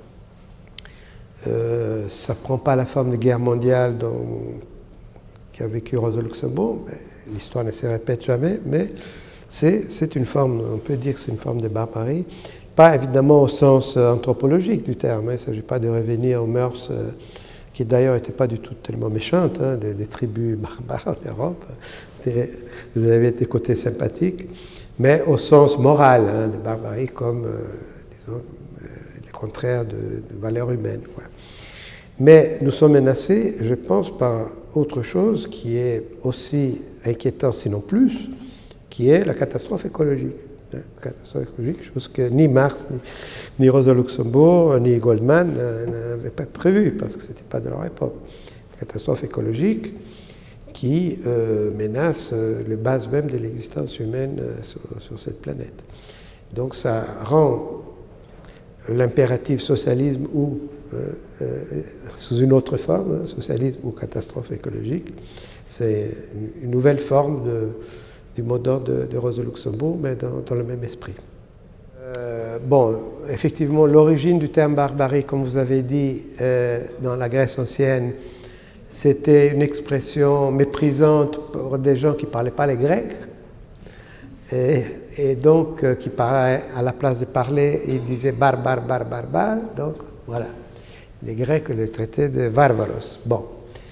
Ça ne prend pas la forme de guerre mondiale qu'a vécu Rosa Luxembourg. L'histoire ne se répète jamais, mais c'est une forme, on peut dire que c'est une forme de barbarie. Pas évidemment au sens anthropologique du terme, il ne s'agit pas de revenir aux mœurs qui d'ailleurs n'étaient pas du tout tellement méchantes, hein, des tribus barbares en Europe, vous avez des côtés sympathiques, mais au sens moral hein, de barbarie comme, disons, le contraire de valeurs humaines. Ouais. Mais nous sommes menacés, je pense, par autre chose qui est aussi inquiétant, sinon plus, qui est la catastrophe écologique. Catastrophe écologique, chose que ni Marx, ni Rosa Luxembourg, ni Goldman n'avaient pas prévu, parce que ce n'était pas de leur époque. La catastrophe écologique qui menace les bases même de l'existence humaine sur cette planète. Donc ça rend l'impératif socialisme ou, sous une autre forme, socialisme ou catastrophe écologique, c'est une nouvelle forme du mot d'ordre de Rosa Luxembourg, mais dans le même esprit. Bon, effectivement, l'origine du terme barbarie, comme vous avez dit, dans la Grèce ancienne, c'était une expression méprisante pour des gens qui ne parlaient pas les Grecs, et donc qui parlaient, à la place de parler, ils disaient barbare, barbare, barbare. Donc, voilà. Les Grecs, le traité de Varvaros. Bon.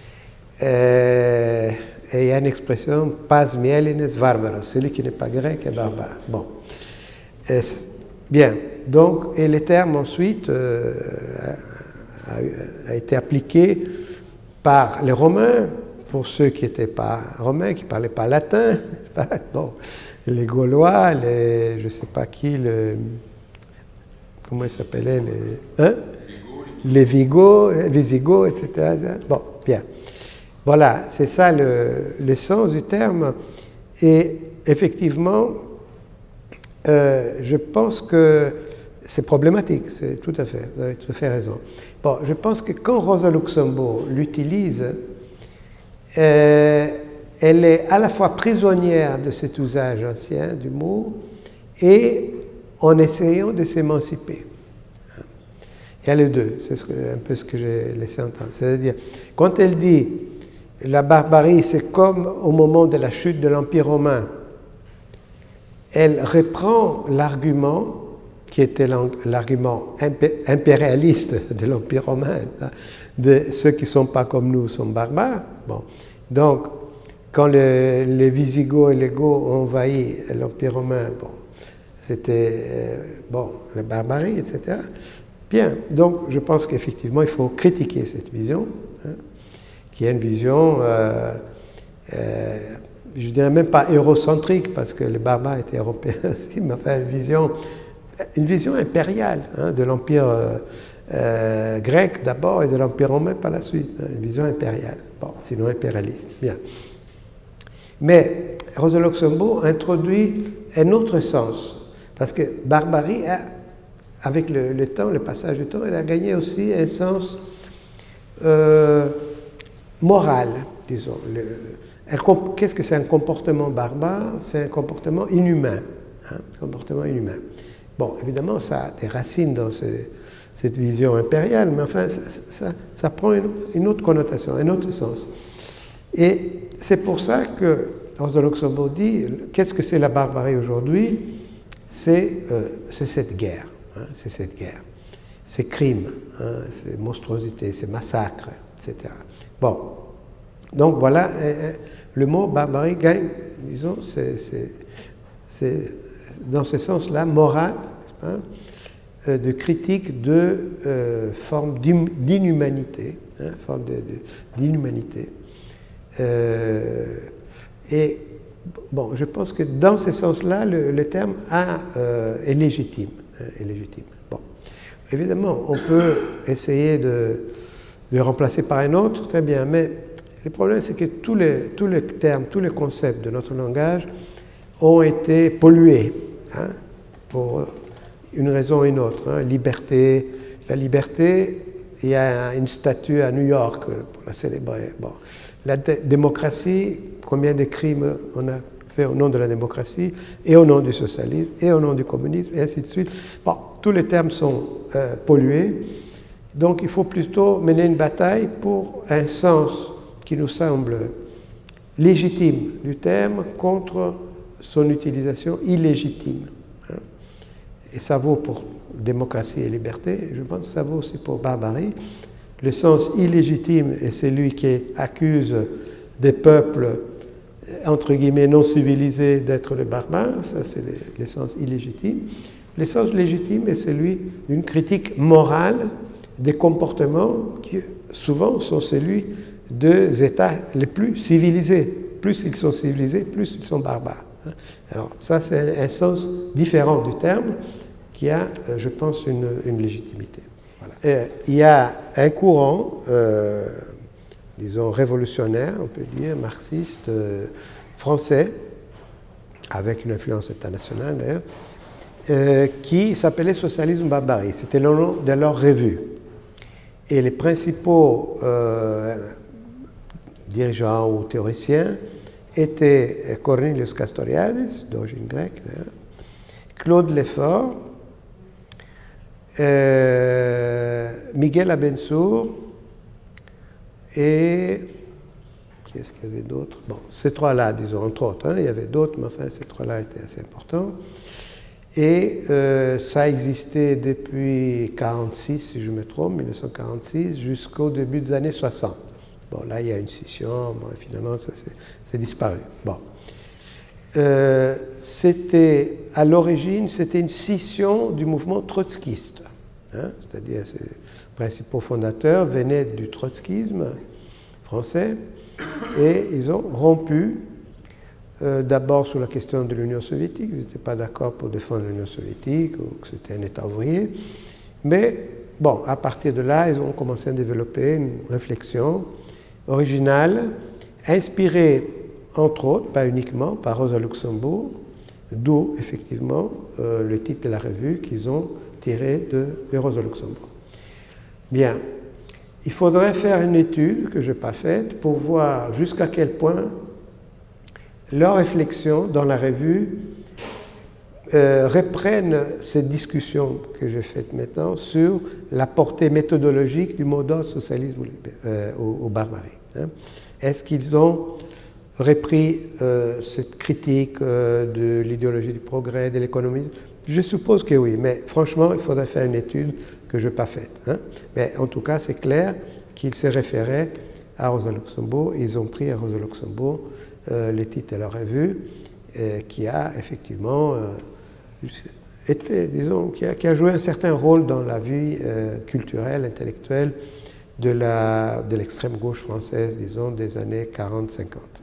Et il y a une expression, pas mielines varvaros, celui qui n'est pas grec est barbare. Bon. Bien. Donc, et le terme ensuite a été appliqué par les Romains, pour ceux qui n'étaient pas romains, qui ne parlaient pas latin. Bon. Les Gaulois, je ne sais pas qui, comment ils s'appelaient, les Visigoths, etc. Bon, bien. Voilà, c'est ça le sens du terme. Et effectivement, je pense que c'est problématique, c'est tout à fait, vous avez tout à fait raison. Bon, je pense que quand Rosa Luxembourg l'utilise, elle est à la fois prisonnière de cet usage ancien du mot et en essayant de s'émanciper. Il y a les deux, c'est un peu ce que j'ai laissé entendre. C'est-à-dire, quand elle dit la barbarie, c'est comme au moment de la chute de l'Empire romain, elle reprend l'argument qui était l'argument impérialiste de l'Empire romain, de ceux qui ne sont pas comme nous sont barbares. Bon. Donc, quand les Visigoths et les Goths ont envahi l'Empire romain, bon, c'était la barbarie, etc. Bien, donc je pense qu'effectivement, il faut critiquer cette vision, qui est une vision, je ne dirais même pas eurocentrique, parce que les barbares étaient européens aussi, mais enfin une vision impériale de l'Empire grec d'abord et de l'Empire romain par la suite, une vision impériale, bon, sinon impérialiste. Bien. Mais Rosa Luxembourg introduit un autre sens, parce que barbarie, avec le temps, le passage du temps, elle a gagné aussi un sens moral, disons. Qu'est-ce que c'est un comportement barbare? C'est un comportement inhumain. Comportement inhumain. Bon, évidemment, ça a des racines dans cette vision impériale, mais enfin, ça prend une autre connotation, un autre sens. Et c'est pour ça que Rosa Luxembourg dit, qu'est-ce que c'est la barbarie aujourd'hui? C'est cette guerre, c'est cette guerre, ces crimes, ces monstruosités, ces massacres, etc. Bon, donc voilà, le mot barbarie gagne, disons, c'est dans ce sens-là moral, de critique de forme d'inhumanité, forme d'inhumanité. Et bon, je pense que dans ce sens-là, le terme est légitime. Est légitime. Bon. Évidemment, on peut essayer de le remplacer par un autre, très bien, mais le problème, c'est que tous les termes, tous les concepts de notre langage ont été pollués, pour une raison ou une autre. Liberté, la liberté, il y a une statue à New York pour la célébrer. Bon. La démocratie, combien de crimes on a fait au nom de la démocratie, et au nom du socialisme, et au nom du communisme, et ainsi de suite. Bon, tous les termes sont pollués, donc il faut plutôt mener une bataille pour un sens qui nous semble légitime du terme contre son utilisation illégitime. Et ça vaut pour démocratie et liberté, je pense que ça vaut aussi pour barbarie. Le sens illégitime est celui qui accuse des peuples, entre guillemets, non civilisés d'être les barbares, ça c'est le sens illégitime. Le sens légitime est celui d'une critique morale des comportements qui souvent sont celui des États les plus civilisés. Plus ils sont civilisés, plus ils sont barbares. Alors ça c'est un sens différent du terme qui a, je pense, une légitimité. Voilà. Il y a un courant, disons révolutionnaire, on peut dire, marxiste, français, avec une influence internationale d'ailleurs, qui s'appelait Socialisme Barbarie. C'était le nom de leur revue. Et les principaux dirigeants ou théoriciens étaient Cornelius Castoriadis, d'origine grecque, Claude Lefort, Miguel Abensour et qui est-ce qu'il y avait d'autres? Bon, ces trois-là, disons, entre autres, il y avait d'autres, mais enfin, ces trois-là étaient assez importants. Et ça existait depuis 1946, si je me trompe, 1946, jusqu'au début des années 60. Bon, là, il y a une scission, bon, finalement, ça c'est disparu. Bon. C'était, à l'origine, c'était une scission du mouvement trotskiste. Hein, c'est-à-dire, les principaux fondateurs venaient du trotskisme français et ils ont rompu d'abord sur la question de l'Union soviétique. Ils n'étaient pas d'accord pour défendre l'Union soviétique ou que c'était un État ouvrier. Mais bon, à partir de là, ils ont commencé à développer une réflexion originale, inspirée entre autres, pas uniquement, par Rosa Luxembourg, d'où effectivement le titre de la revue qu'ils ont tiré de Rosa Luxembourg. Bien, il faudrait faire une étude que je n'ai pas faite pour voir jusqu'à quel point leurs réflexions dans la revue reprennent cette discussion que j'ai faite maintenant sur la portée méthodologique du mot d'ordre socialisme ou barbarie. Hein. Est-ce qu'ils ont repris cette critique de l'idéologie du progrès, de l'économie? Je suppose que oui, mais franchement, il faudrait faire une étude que je n'ai pas faite. Hein. Mais en tout cas, c'est clair qu'ils se référaient à Rosa Luxembourg. Ils ont pris à Rosa Luxembourg le titre de leur revue, qui a effectivement été, disons, qui a joué un certain rôle dans la vie culturelle, intellectuelle de l'extrême gauche française, disons, des années 40-50.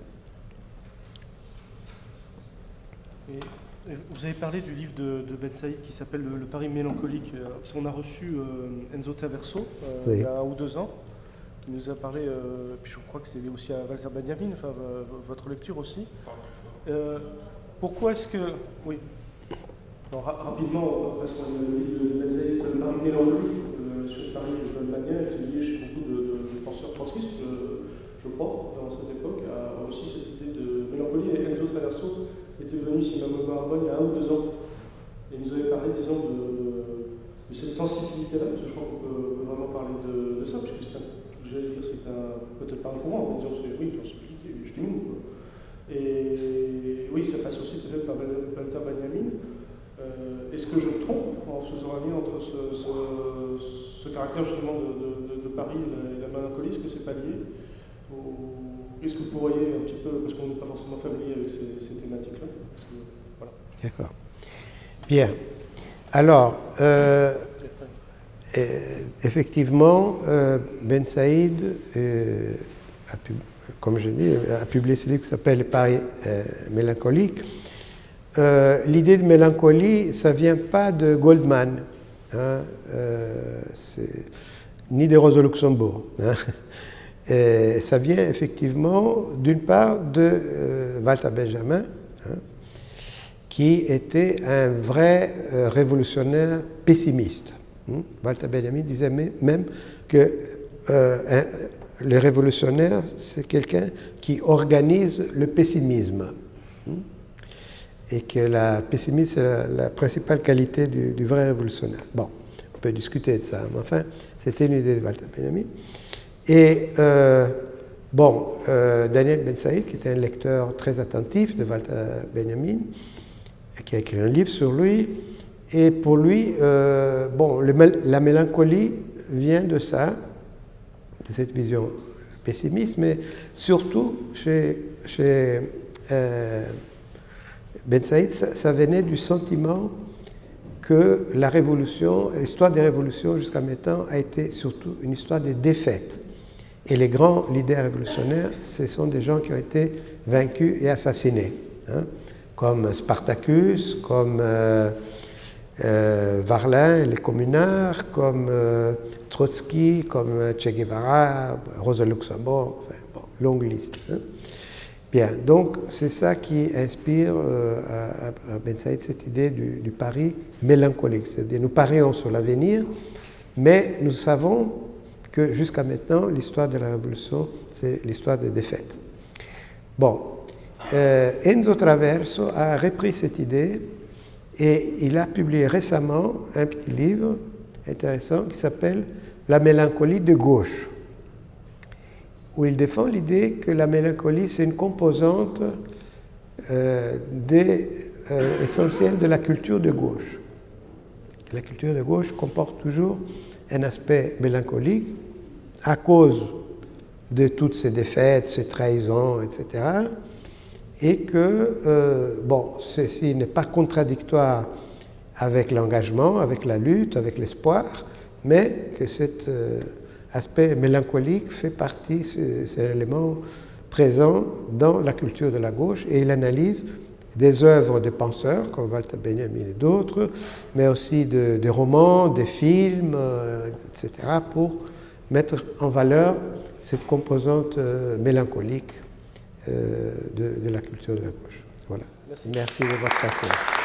Vous avez parlé du livre de Ben Saïd qui s'appelle Le Paris mélancolique. On a reçu Enzo Traverso oui. Il y a 1 ou 2 ans, qui nous a parlé, puis je crois que c'est aussi à Walter Benjamin, enfin, votre lecture aussi. Pourquoi est-ce que... Oui. Alors, rapidement, parce que le livre de Ben Saïd, c'est Le Paris mélancolique, sur Paris de Goldmania, qui est lié chez beaucoup de penseurs trotskistes, je crois, dans cette époque, a aussi cette idée de mélancolie. Et Enzo Traverso était venu, si ma mémoire est bonne, il y a 1 ou 2 ans, et nous avait parlé, disons, de cette sensibilité-là, parce que je crois qu'on peut vraiment parler de ça, puisque c'est peut-être pas un courant, mais disons, c'est oui, une sensibilité, je dis nous. Et oui, ça passe aussi peut-être par Walter Benjamin. Est-ce que je me trompe en faisant un lien entre ce caractère justement de Paris et la mélancolie? Est-ce que c'est pas lié? Est-ce que vous pourriez un petit peu, parce qu'on n'est pas forcément familier avec ces thématiques-là? Voilà. D'accord. Bien. Alors, effectivement, Ben Saïd, comme je dis, a publié ce livre qui s'appelle Paris mélancolique. L'idée de mélancolie, ça ne vient pas de Goldman, hein, ni de Rosa Luxembourg. Hein. Et ça vient effectivement d'une part de Walter Benjamin, hein, qui était un vrai révolutionnaire pessimiste. Walter Benjamin disait même que le révolutionnaire, c'est quelqu'un qui organise le pessimisme. Et que le pessimisme, c'est la principale qualité du vrai révolutionnaire. Bon, on peut discuter de ça, mais enfin, c'était une idée de Walter Benjamin. Et Daniel Ben Saïd, qui était un lecteur très attentif de Walter Benjamin, qui a écrit un livre sur lui, et pour lui, la mélancolie vient de ça, de cette vision pessimiste, mais surtout chez Ben Saïd, ça venait du sentiment que la révolution, l'histoire des révolutions jusqu'à maintenant a été surtout une histoire de défaites. Et les grands leaders révolutionnaires, ce sont des gens qui ont été vaincus et assassinés, hein, comme Spartacus, comme Varlin, les communards, comme Trotsky, comme Che Guevara, Rosa Luxembourg, enfin, bon, longue liste. Hein. Bien, donc c'est ça qui inspire à Ben Saïd cette idée du pari mélancolique. C'est-à-dire nous parions sur l'avenir, mais nous savons que jusqu'à maintenant, l'histoire de la Révolution, c'est l'histoire des défaites. Bon, Enzo Traverso a repris cette idée et il a publié récemment un petit livre intéressant qui s'appelle « La mélancolie de gauche », où il défend l'idée que la mélancolie, c'est une composante des essentiel de la culture de gauche. La culture de gauche comporte toujours un aspect mélancolique à cause de toutes ces défaites, ces trahisons, etc. Et que, bon, ceci n'est pas contradictoire avec l'engagement, avec la lutte, avec l'espoir, mais que cet aspect mélancolique fait partie, c'est un élément présent dans la culture de la gauche, et il analyse des œuvres de penseurs comme Walter Benjamin et d'autres, mais aussi des romans, des films, etc., pour mettre en valeur cette composante mélancolique de la culture de la gauche. Voilà. Merci de votre patience.